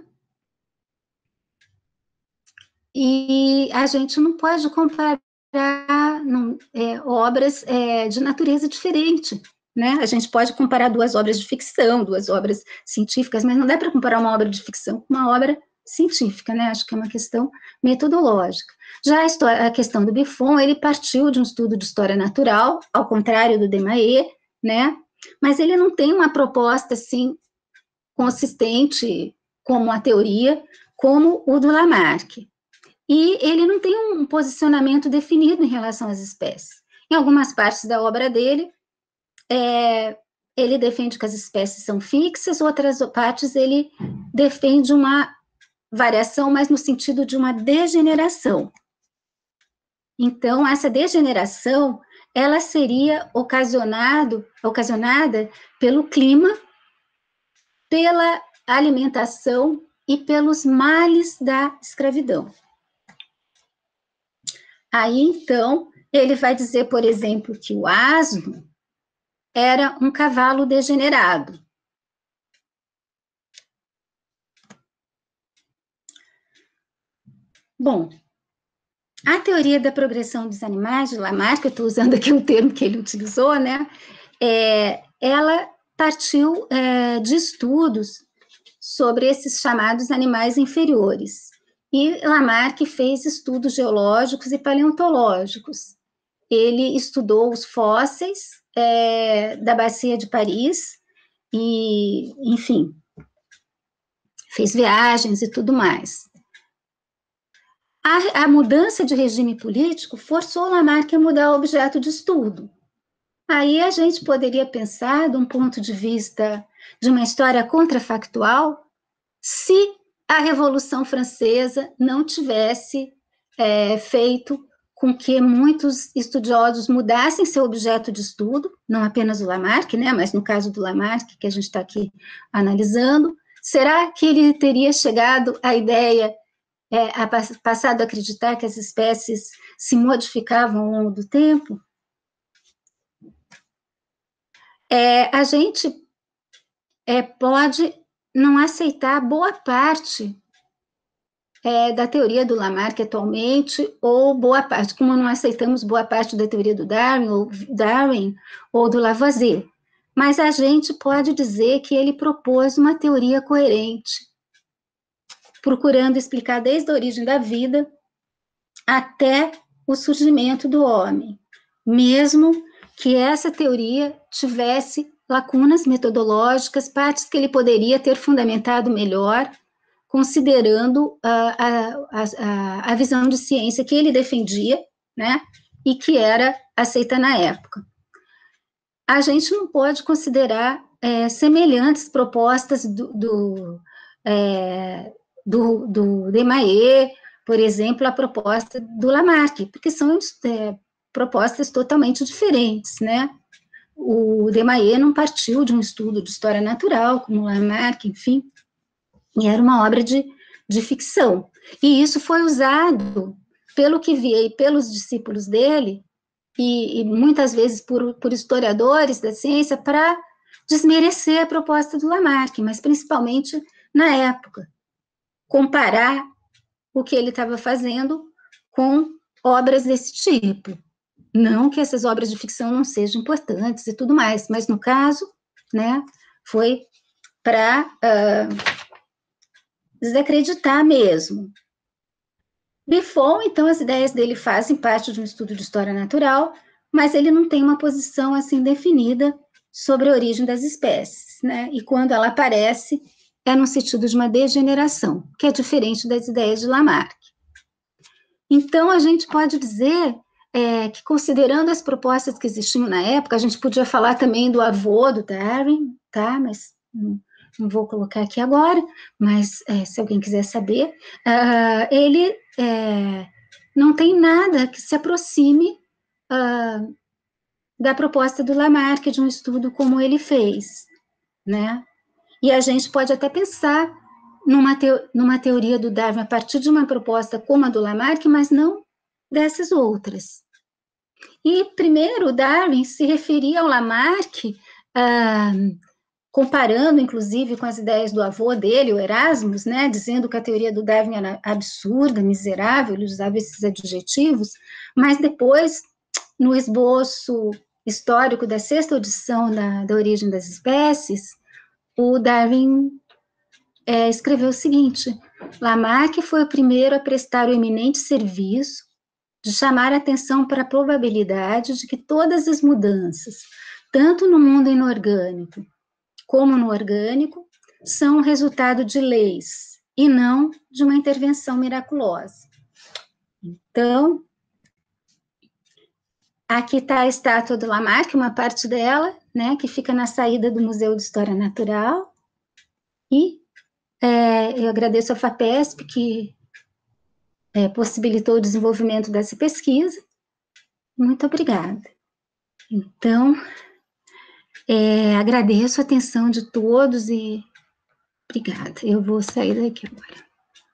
E a gente não pode comparar não, é, obras é, de natureza diferente, né? A gente pode comparar duas obras de ficção, duas obras científicas, mas não dá para comparar uma obra de ficção com uma obra científica, né? Acho que é uma questão metodológica. Já a, história, a questão do Buffon, ele partiu de um estudo de história natural, ao contrário do Desmaies, né? Mas ele não tem uma proposta, assim, consistente como a teoria, como o do Lamarck. E ele não tem um posicionamento definido em relação às espécies. Em algumas partes da obra dele, é, ele defende que as espécies são fixas, outras partes ele defende uma variação, mas no sentido de uma degeneração. Então, essa degeneração, ela seria ocasionado, ocasionada pelo clima, pela alimentação e pelos males da escravidão. Aí, então, ele vai dizer, por exemplo, que o asno era um cavalo degenerado. Bom, a teoria da progressão dos animais, de Lamarck, eu estou usando aqui um termo que ele utilizou, né? É, ela partiu é, de estudos sobre esses chamados animais inferiores. E Lamarck fez estudos geológicos e paleontológicos. Ele estudou os fósseis é, da Bacia de Paris e, enfim, fez viagens e tudo mais. A, a mudança de regime político forçou Lamarck a mudar o objeto de estudo. Aí a gente poderia pensar, de um ponto de vista de uma história contrafactual, se a Revolução Francesa não tivesse é, feito com que muitos estudiosos mudassem seu objeto de estudo, não apenas o Lamarck, né, mas no caso do Lamarck, que a gente está aqui analisando, será que ele teria chegado à ideia, é, a, passado a acreditar que as espécies se modificavam ao longo do tempo? É, a gente é, pode não aceitar boa parte é, da teoria do Lamarck atualmente, ou boa parte, como não aceitamos boa parte da teoria do Darwin, ou, Darwin, ou do Lavoisier. Mas a gente pode dizer que ele propôs uma teoria coerente, procurando explicar desde a origem da vida até o surgimento do homem, mesmo que essa teoria tivesse lacunas metodológicas, partes que ele poderia ter fundamentado melhor, considerando a, a, a, a visão de ciência que ele defendia, né, e que era aceita na época. A gente não pode considerar é, semelhantes propostas do, do, é, do, do Desmaies, por exemplo, a proposta do Lamarck, porque são é, propostas totalmente diferentes, né? O Desmaies não partiu de um estudo de história natural, como o Lamarck, enfim. E era uma obra de, de ficção. E isso foi usado, pelo que vi, pelos discípulos dele, e, e muitas vezes por, por historiadores da ciência, para desmerecer a proposta do Lamarck, mas principalmente na época. Comparar o que ele estava fazendo com obras desse tipo. Não que essas obras de ficção não sejam importantes e tudo mais, mas no caso, né, foi para uh, desacreditar mesmo. Buffon, então, as ideias dele fazem parte de um estudo de história natural, mas ele não tem uma posição assim definida sobre a origem das espécies, né? E quando ela aparece, é no sentido de uma degeneração, que é diferente das ideias de Lamarck. Então, a gente pode dizer é, que, considerando as propostas que existiam na época, a gente podia falar também do avô do Darwin, tá? Mas não, não vou colocar aqui agora, mas é, se alguém quiser saber, uh, ele é, não tem nada que se aproxime uh, da proposta do Lamarck, de um estudo como ele fez, né? E a gente pode até pensar numa, teo, numa teoria do Darwin a partir de uma proposta como a do Lamarck, mas não dessas outras. E, primeiro, o Darwin se referia ao Lamarck, ah, comparando, inclusive, com as ideias do avô dele, o Erasmus, né, dizendo que a teoria do Darwin era absurda, miserável, ele usava esses adjetivos, mas depois, no esboço histórico da sexta edição da, da Origem das Espécies, o Darwin é, escreveu o seguinte: Lamarck foi o primeiro a prestar o eminente serviço de chamar a atenção para a probabilidade de que todas as mudanças, tanto no mundo inorgânico como no orgânico, são resultado de leis e não de uma intervenção miraculosa. Então, aqui está a estátua do Lamarck, uma parte dela, né, que fica na saída do Museu de História Natural, e é, eu agradeço a FAPESP, que é, possibilitou o desenvolvimento dessa pesquisa. Muito obrigada. Então, é, agradeço a atenção de todos e obrigada. Eu vou sair daqui agora.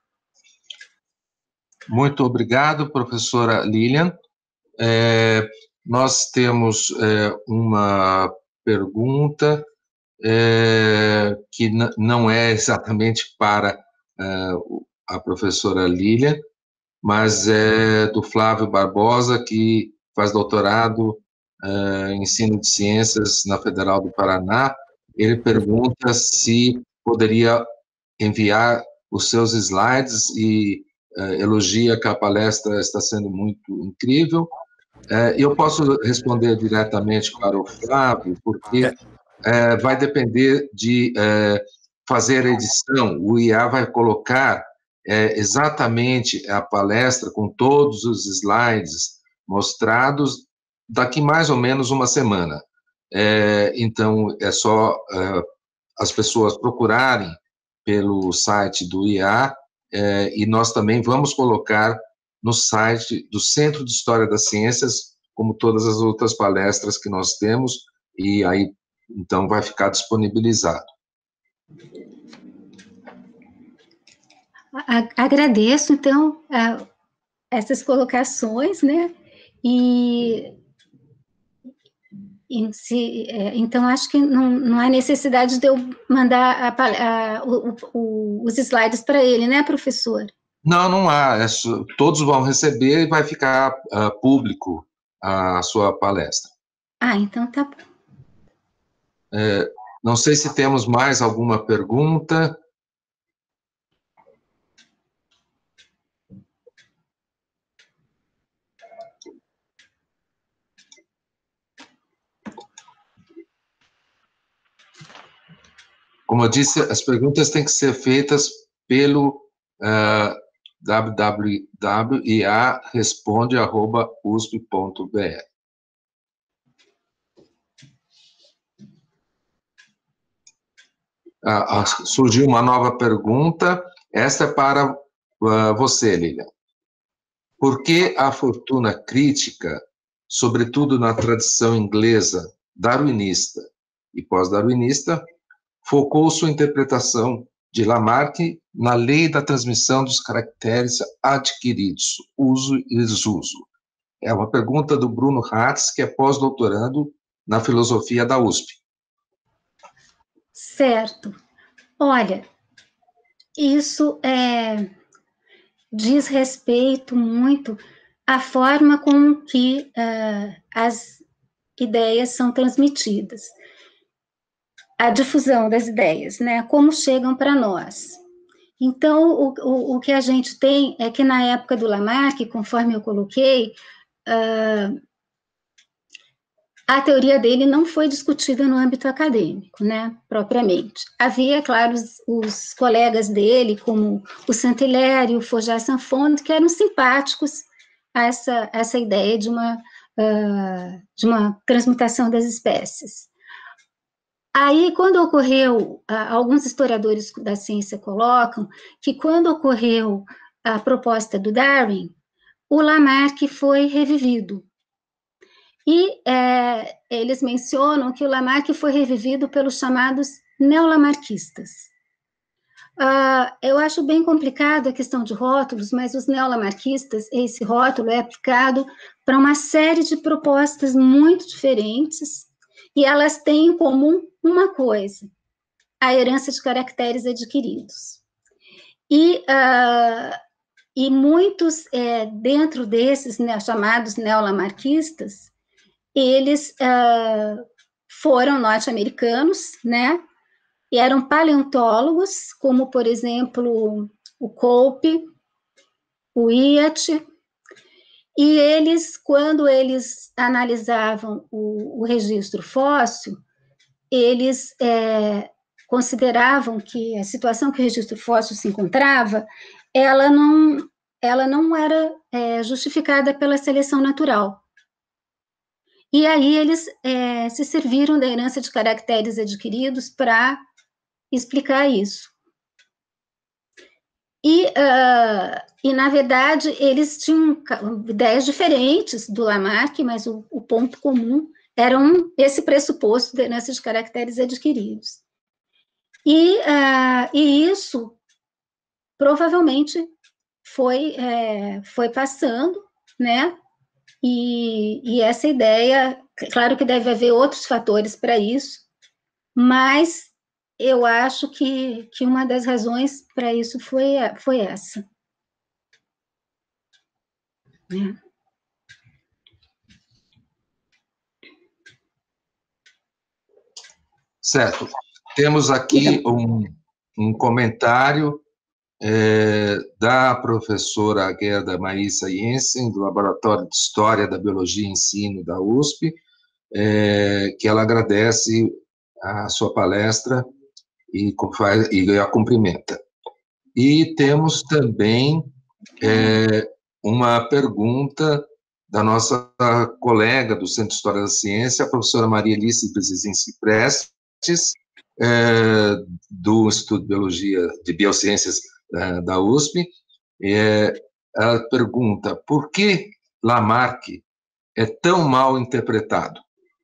Muito obrigado, professora Lilian. É, nós temos é, uma pergunta é, que não é exatamente para é, a professora Lilian, mas é do Flávio Barbosa, que faz doutorado é, em ensino de ciências na Federal do Paraná. Ele pergunta se poderia enviar os seus slides e é, elogia que a palestra está sendo muito incrível. É, eu posso responder diretamente para o Flávio, porque é, vai depender de é, fazer a edição. O I A vai colocar é, exatamente a palestra com todos os slides mostrados daqui mais ou menos uma semana. É, então, é só é, as pessoas procurarem pelo site do I A, é, e nós também vamos colocar no site do Centro de História das Ciências, como todas as outras palestras que nós temos, e aí, então, vai ficar disponibilizado. Agradeço, então, essas colocações, né, e, e se, então, acho que não, não há necessidade de eu mandar a, a, o, o, os slides para ele, né, professor? Não, não há, é, todos vão receber e vai ficar uh, público a sua palestra. Ah, então tá bom. É, não sei se temos mais alguma pergunta. Como eu disse, as perguntas têm que ser feitas pelo uh, w w w ponto i a responde arroba u s p ponto b r. Uh, uh, surgiu uma nova pergunta, esta é para uh, você, Lilian. Por que a fortuna crítica, sobretudo na tradição inglesa darwinista e pós-darwinista, focou sua interpretação de Lamarck na lei da transmissão dos caracteres adquiridos, uso e desuso? É uma pergunta do Bruno Hatz, que é pós-doutorando na filosofia da U S P. Certo. Olha, isso é, diz respeito muito à forma com que uh, as ideias são transmitidas. A difusão das ideias, né? Como chegam para nós. Então, o, o, o que a gente tem é que na época do Lamarck, conforme eu coloquei, uh, a teoria dele não foi discutida no âmbito acadêmico, né, propriamente. Havia, claro, os, os colegas dele, como o Saint-Hilaire e o Faujas-Sanfon, que eram simpáticos a essa, essa ideia de uma, uh, de uma transmutação das espécies. Aí, quando ocorreu, uh, alguns historiadores da ciência colocam que quando ocorreu a proposta do Darwin, o Lamarck foi revivido. E é, eles mencionam que o Lamarck foi revivido pelos chamados neolamarquistas. Uh, eu acho bem complicado a questão de rótulos, mas os neolamarquistas, esse rótulo é aplicado para uma série de propostas muito diferentes, e elas têm em comum uma coisa: a herança de caracteres adquiridos. E, uh, e muitos, é, dentro desses né, chamados neolamarquistas, eles uh, foram norte-americanos, né, e eram paleontólogos, como, por exemplo, o Cope, o Iat, e eles, quando eles analisavam o, o registro fóssil, eles é, consideravam que a situação que o registro fóssil se encontrava, ela não, ela não era é, justificada pela seleção natural. E aí eles é, se serviram da herança de caracteres adquiridos para explicar isso. E, uh, e, na verdade, eles tinham ideias diferentes do Lamarck, mas o, o ponto comum era um, esse pressuposto da herança de caracteres adquiridos. E, uh, e isso provavelmente foi, é, foi passando, né? E, e essa ideia, claro que deve haver outros fatores para isso, mas eu acho que, que uma das razões para isso foi, foi essa. É. Certo. Temos aqui um, um comentário é, da professora Gerda Maíssa Jensen, do Laboratório de História da Biologia e Ensino da U S P, é, que ela agradece a sua palestra e, e a cumprimenta. E temos também é, uma pergunta da nossa colega do Centro de História da Ciência, a professora Maria Alice Brzezinski Prestes, é, do Instituto de Biologia de Biociências é, da U S P. É, ela pergunta: por que Lamarck é tão mal interpretado?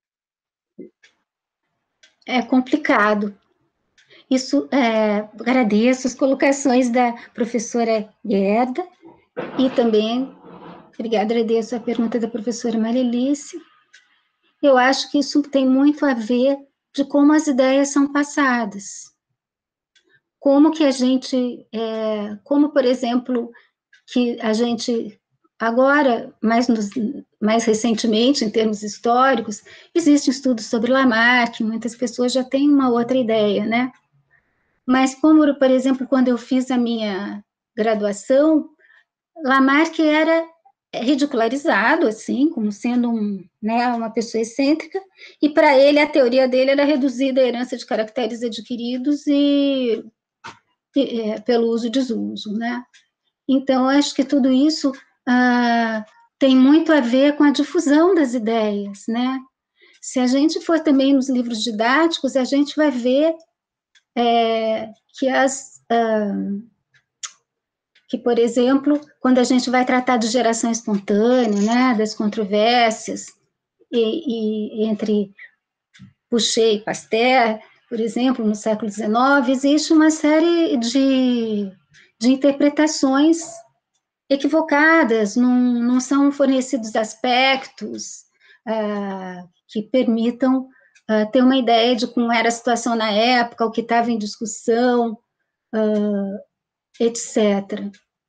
É complicado. Isso, é, agradeço as colocações da professora Gerda e também, obrigada, agradeço a pergunta da professora Maria Alice. Eu acho que isso tem muito a ver de como as ideias são passadas. Como que a gente, é, como, por exemplo, que a gente, agora, mais, nos, mais recentemente, em termos históricos, existem estudos sobre Lamarck, muitas pessoas já têm uma outra ideia, né? Mas como, por exemplo, quando eu fiz a minha graduação, Lamarck era ridicularizado, assim, como sendo um, né, uma pessoa excêntrica, e para ele a teoria dele era reduzida à herança de caracteres adquiridos e, e é, pelo uso e desuso, né? Então, acho que tudo isso ah, tem muito a ver com a difusão das ideias, né? Se a gente for também nos livros didáticos, a gente vai ver é, que as... Ah, que, por exemplo, quando a gente vai tratar de geração espontânea, né, das controvérsias e, e, entre Pouchet e Pasteur, por exemplo, no século dezenove, existe uma série de, de interpretações equivocadas, não, não são fornecidos aspectos ah, que permitam ah, ter uma ideia de como era a situação na época, o que estava em discussão, ah, etcétera.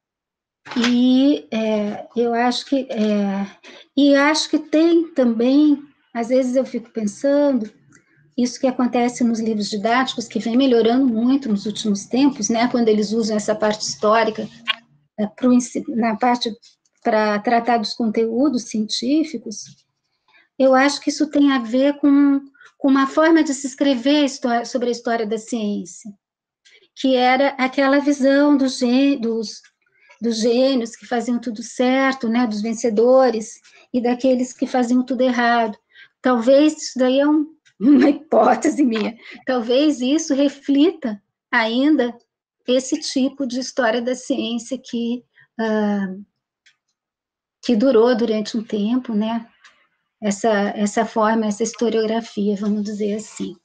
E é, eu acho que é, e acho que tem também, às vezes eu fico pensando, isso que acontece nos livros didáticos, que vem melhorando muito nos últimos tempos, né, quando eles usam essa parte histórica é, pro, na parte para tratar dos conteúdos científicos, eu acho que isso tem a ver com, com uma forma de se escrever a história, sobre a história da ciência, que era aquela visão dos, dos dos gênios que faziam tudo certo, né, dos vencedores, e daqueles que faziam tudo errado. Talvez, isso daí é um, uma hipótese minha, talvez isso reflita ainda esse tipo de história da ciência que, uh, que durou durante um tempo, né, essa, essa forma, essa historiografia, vamos dizer assim.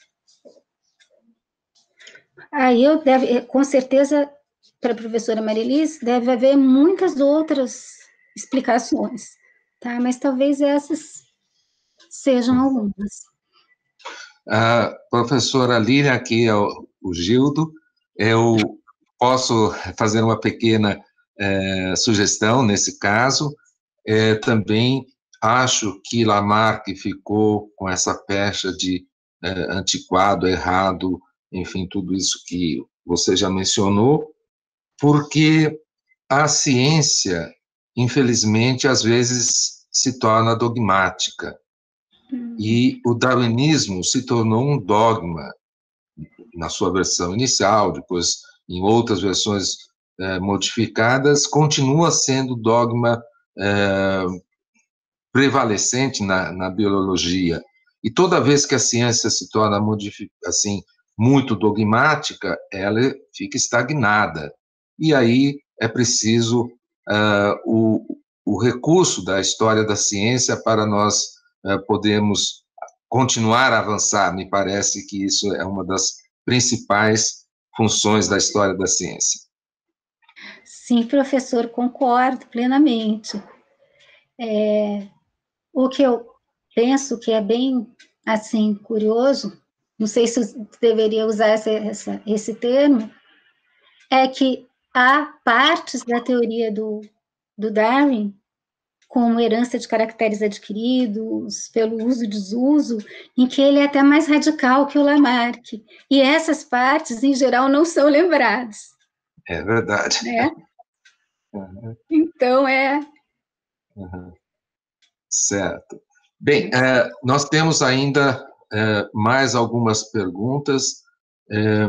Aí eu deve, com certeza, para a professora Marilis, deve haver muitas outras explicações, tá? Mas talvez essas sejam algumas. A professora Lília, aqui é o, o Gildo, eu posso fazer uma pequena é, sugestão nesse caso, é, também acho que Lamarck ficou com essa pecha de é, antiquado, errado, enfim, tudo isso que você já mencionou, porque a ciência, infelizmente, às vezes se torna dogmática, hum. e o darwinismo se tornou um dogma, na sua versão inicial, depois em outras versões é, modificadas, continua sendo dogma é, prevalecente na, na biologia. E toda vez que a ciência se torna assim, muito dogmática, ela fica estagnada. E aí é preciso uh, o, o recurso da história da ciência para nós uh, podermos continuar a avançar. Me parece que isso é uma das principais funções da história da ciência. Sim, professor, concordo plenamente. É, o que eu penso que é bem, assim, curioso, não sei se eu deveria usar essa, essa, esse termo, é que há partes da teoria do, do Darwin, como herança de caracteres adquiridos, pelo uso e desuso, em que ele é até mais radical que o Lamarck. E essas partes, em geral, não são lembradas. É verdade. Né? Uhum. Então, é... Uhum. Certo. Bem, é, nós temos ainda é, mais algumas perguntas. É,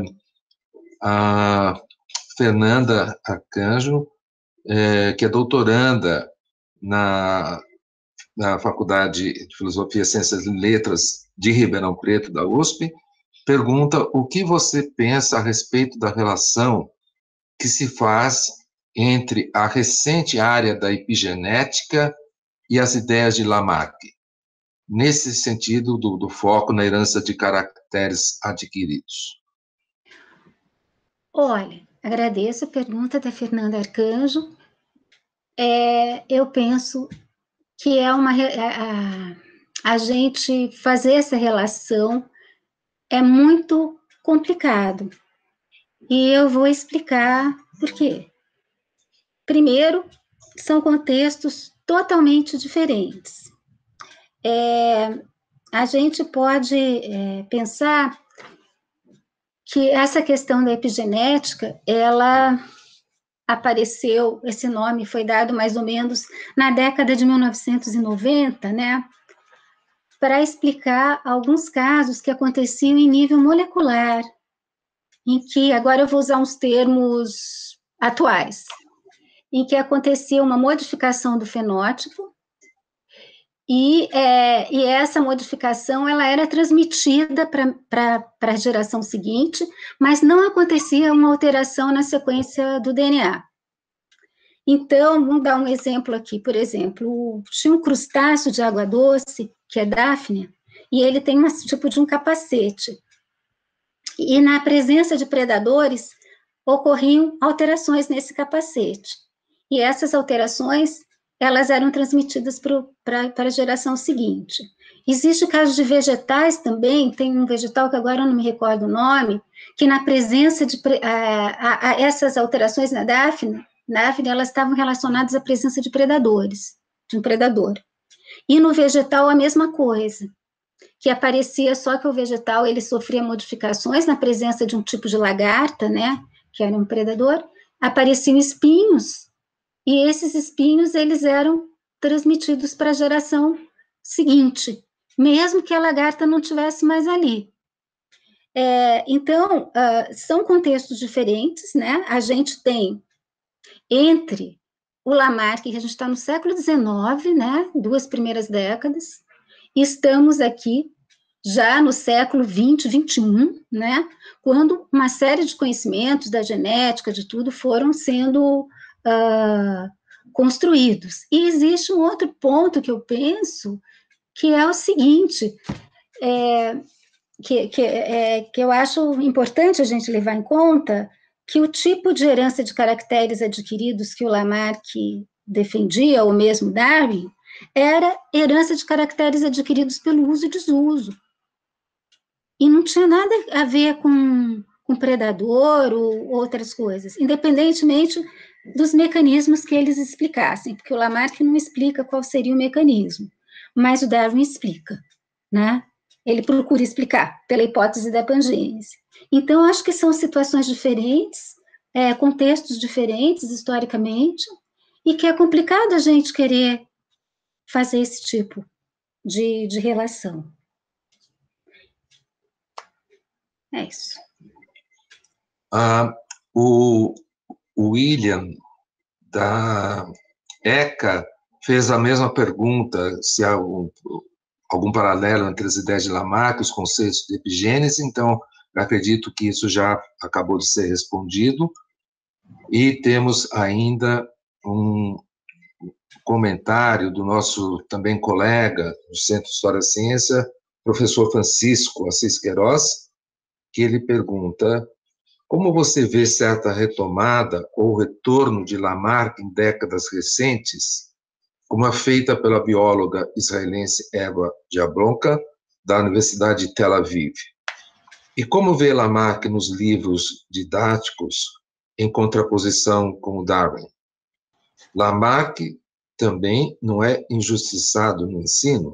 a Fernanda Arcanjo, é, que é doutoranda na, na Faculdade de Filosofia, Ciências e Letras de Ribeirão Preto, da U S P, pergunta o que você pensa a respeito da relação que se faz entre a recente área da epigenética e as ideias de Lamarck, nesse sentido do, do foco na herança de caracteres adquiridos. Olha, agradeço a pergunta da Fernanda Arcanjo. É, eu penso que é uma a, a gente fazer essa relação é muito complicado. E eu vou explicar por quê. Primeiro, são contextos totalmente diferentes. É, a gente pode é, pensar que essa questão da epigenética, ela apareceu, esse nome foi dado mais ou menos na década de mil novecentos e noventa, né, para explicar alguns casos que aconteciam em nível molecular, em que, agora eu vou usar uns termos atuais, em que acontecia uma modificação do fenótipo, e, é, e essa modificação ela era transmitida para a geração seguinte, mas não acontecia uma alteração na sequência do D N A. Então, vamos dar um exemplo aqui, por exemplo, tinha um crustáceo de água doce, que é Daphnia, e ele tem um tipo de um capacete. E na presença de predadores, ocorriam alterações nesse capacete. E essas alterações, elas eram transmitidas pro, pra, para a geração seguinte. Existe o caso de vegetais também, tem um vegetal que agora eu não me recordo o nome, que na presença de a, a, a essas alterações na Daphne, Daphne, elas estavam relacionadas à presença de predadores, de um predador. E no vegetal a mesma coisa, que aparecia, só que o vegetal ele sofria modificações na presença de um tipo de lagarta, né, que era um predador, apareciam espinhos, e esses espinhos eles eram transmitidos para a geração seguinte, mesmo que a lagarta não tivesse mais ali. É, então, uh, são contextos diferentes, né? A gente tem entre o Lamarck, que a gente está no século dezenove, né? Duas primeiras décadas, e estamos aqui já no século vinte, vinte e um, né? Quando uma série de conhecimentos da genética, de tudo, foram sendo uh, construídos. E existe um outro ponto que eu penso, que é o seguinte, é, que, que, é, que eu acho importante a gente levar em conta, que o tipo de herança de caracteres adquiridos que o Lamarck defendia, ou mesmo Darwin, era herança de caracteres adquiridos pelo uso e desuso. E não tinha nada a ver com, com predador ou outras coisas, independentemente dos mecanismos que eles explicassem, porque o Lamarck não explica qual seria o mecanismo, mas o Darwin explica, né? Ele procura explicar pela hipótese da pangênese. Então, acho que são situações diferentes, é, contextos diferentes, historicamente, e que é complicado a gente querer fazer esse tipo de, de relação. É isso. Ah, o, o William, da ECA, fez a mesma pergunta, se há algum, algum paralelo entre as ideias de Lamarck e os conceitos de epigênese, então, eu acredito que isso já acabou de ser respondido. E temos ainda um comentário do nosso também colega do Centro de História e Ciência, professor Francisco Assis Queiroz, que ele pergunta: como você vê certa retomada ou retorno de Lamarck em décadas recentes, como é feita pela bióloga israelense Eva Jablonka, da Universidade de Tel Aviv? E como vê Lamarck nos livros didáticos em contraposição com o Darwin? Lamarck também não é injustiçado no ensino?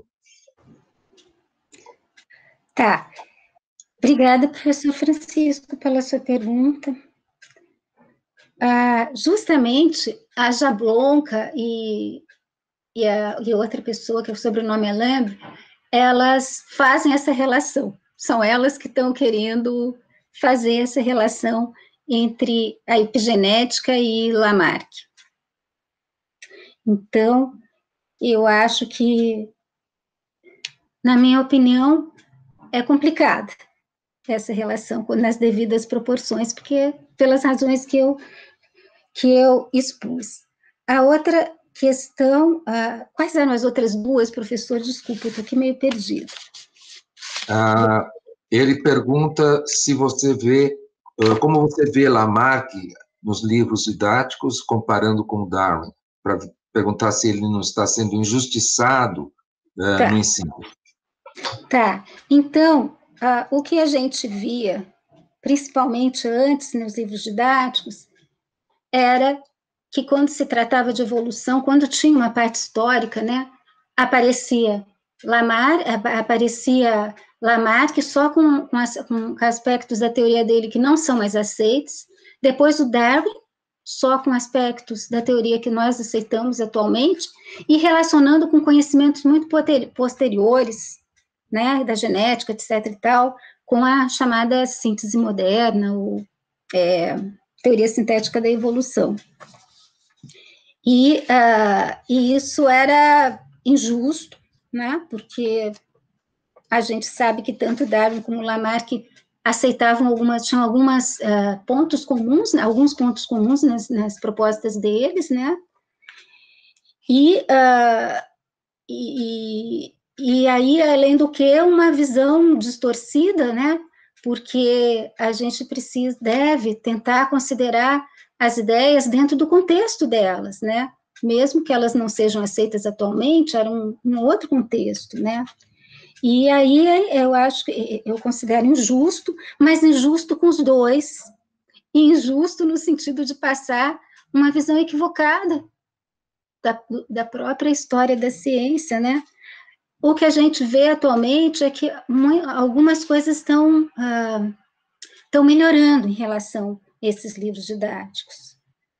Tá. Obrigada, professor Francisco, pela sua pergunta. Ah, justamente, a Jablonka e, e, a, e outra pessoa, que o sobrenome é Lamb, elas fazem essa relação. São elas que estão querendo fazer essa relação entre a epigenética e Lamarck. Então, eu acho que, na minha opinião, é complicada essa relação nas devidas proporções, porque pelas razões que eu, que eu expus. A outra questão, ah, quais eram as outras duas, professor? Desculpa, eu estou aqui meio perdido. Ah, ele pergunta se você vê, como você vê Lamarck nos livros didáticos, comparando com Darwin, para perguntar se ele não está sendo injustiçado uh, tá. no ensino. Tá, então, uh, o que a gente via, principalmente antes nos livros didáticos, era que quando se tratava de evolução, quando tinha uma parte histórica, né, aparecia Lamarck, aparecia Lamarck só com, com, as, com aspectos da teoria dele que não são mais aceitos, depois o Darwin, só com aspectos da teoria que nós aceitamos atualmente, e relacionando com conhecimentos muito posteriores, né, da genética, etc e tal, com a chamada síntese moderna, ou é, teoria sintética da evolução. E, uh, e isso era injusto, né, porque a gente sabe que tanto Darwin como Lamarck aceitavam algumas, tinham alguns uh, pontos comuns, né, alguns pontos comuns nas, nas propostas deles, né, e, uh, e, e aí, além do que, uma visão distorcida, né, porque a gente precisa, deve tentar considerar as ideias dentro do contexto delas, né? Mesmo que elas não sejam aceitas atualmente, era um, um outro contexto, né? E aí eu acho que eu considero injusto, mas injusto com os dois, e injusto no sentido de passar uma visão equivocada da, da própria história da ciência, né? O que a gente vê atualmente é que algumas coisas estão, ah, estão melhorando em relação a esses livros didáticos.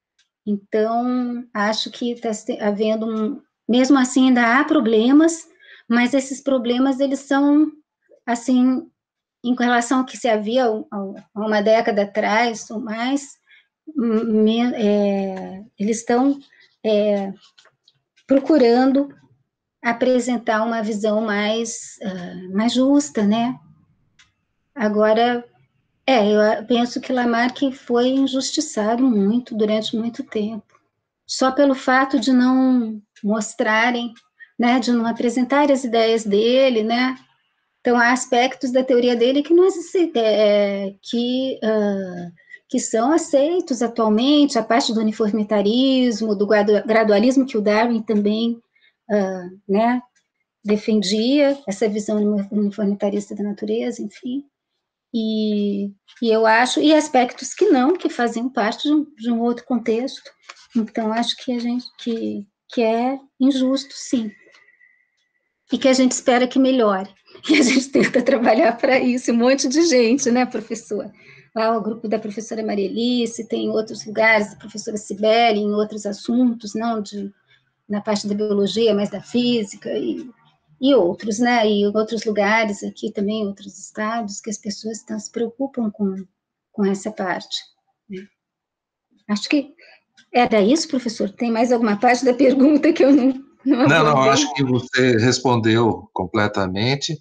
Então, acho que está havendo, um, mesmo assim, ainda há problemas, mas esses problemas, eles são, assim, em relação ao que se havia há uma década atrás, ou mais, me, é, eles estão é, procurando apresentar uma visão mais, uh, mais justa, né? Agora, é, eu penso que Lamarck foi injustiçado muito, durante muito tempo, só pelo fato de não mostrarem, né, de não apresentar as ideias dele, né? Então, há aspectos da teoria dele que, não é, que, uh, que são aceitos atualmente, a parte do uniformitarismo, do gradualismo, que o Darwin também uh, né, defendia, essa visão uniformitarista da natureza, enfim, e, e eu acho, e aspectos que não, que faziam parte de um, de um outro contexto, então acho que a gente, que, que é injusto, sim, e que a gente espera que melhore, e a gente tenta trabalhar para isso, um monte de gente, né, professor? Lá o grupo da professora Marielice, tem em outros lugares, a professora Cibele, em outros assuntos, não de, na parte da biologia, mas da física, e, e outros, né, e outros lugares aqui também, outros estados, que as pessoas estão, se preocupam com, com essa parte, né? Acho que era isso, professor? Tem mais alguma parte da pergunta que eu não... Não, não, não, acho que você respondeu completamente,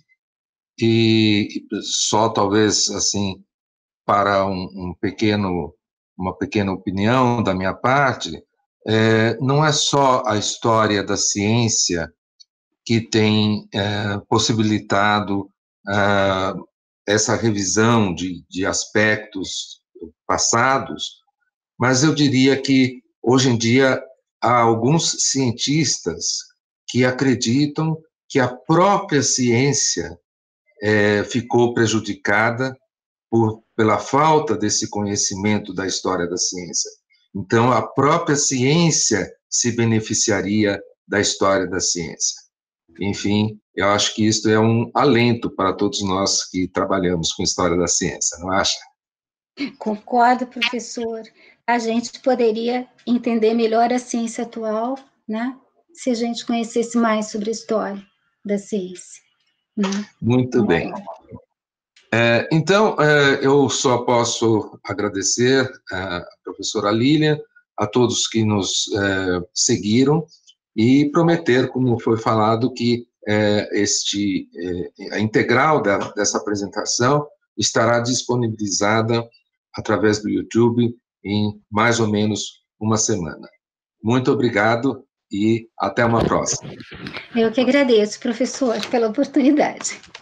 e só talvez, assim, para um, um pequeno, uma pequena opinião da minha parte, é, não é só a história da ciência que tem é, possibilitado é, essa revisão de, de aspectos passados, mas eu diria que, hoje em dia, há alguns cientistas que acreditam que a própria ciência é, ficou prejudicada por, pela falta desse conhecimento da história da ciência. Então, a própria ciência se beneficiaria da história da ciência. Enfim, eu acho que isso é um alento para todos nós que trabalhamos com história da ciência, não acha? Concordo, professor. A gente poderia entender melhor a ciência atual, né, se a gente conhecesse mais sobre a história da ciência, né? Muito bem. É, então, é, eu só posso agradecer à professora Lília, a todos que nos é, seguiram, e prometer, como foi falado, que é, este, é, a integral da, dessa apresentação estará disponibilizada através do YouTube em mais ou menos uma semana. Muito obrigado e até uma próxima. Eu que agradeço, professor, pela oportunidade.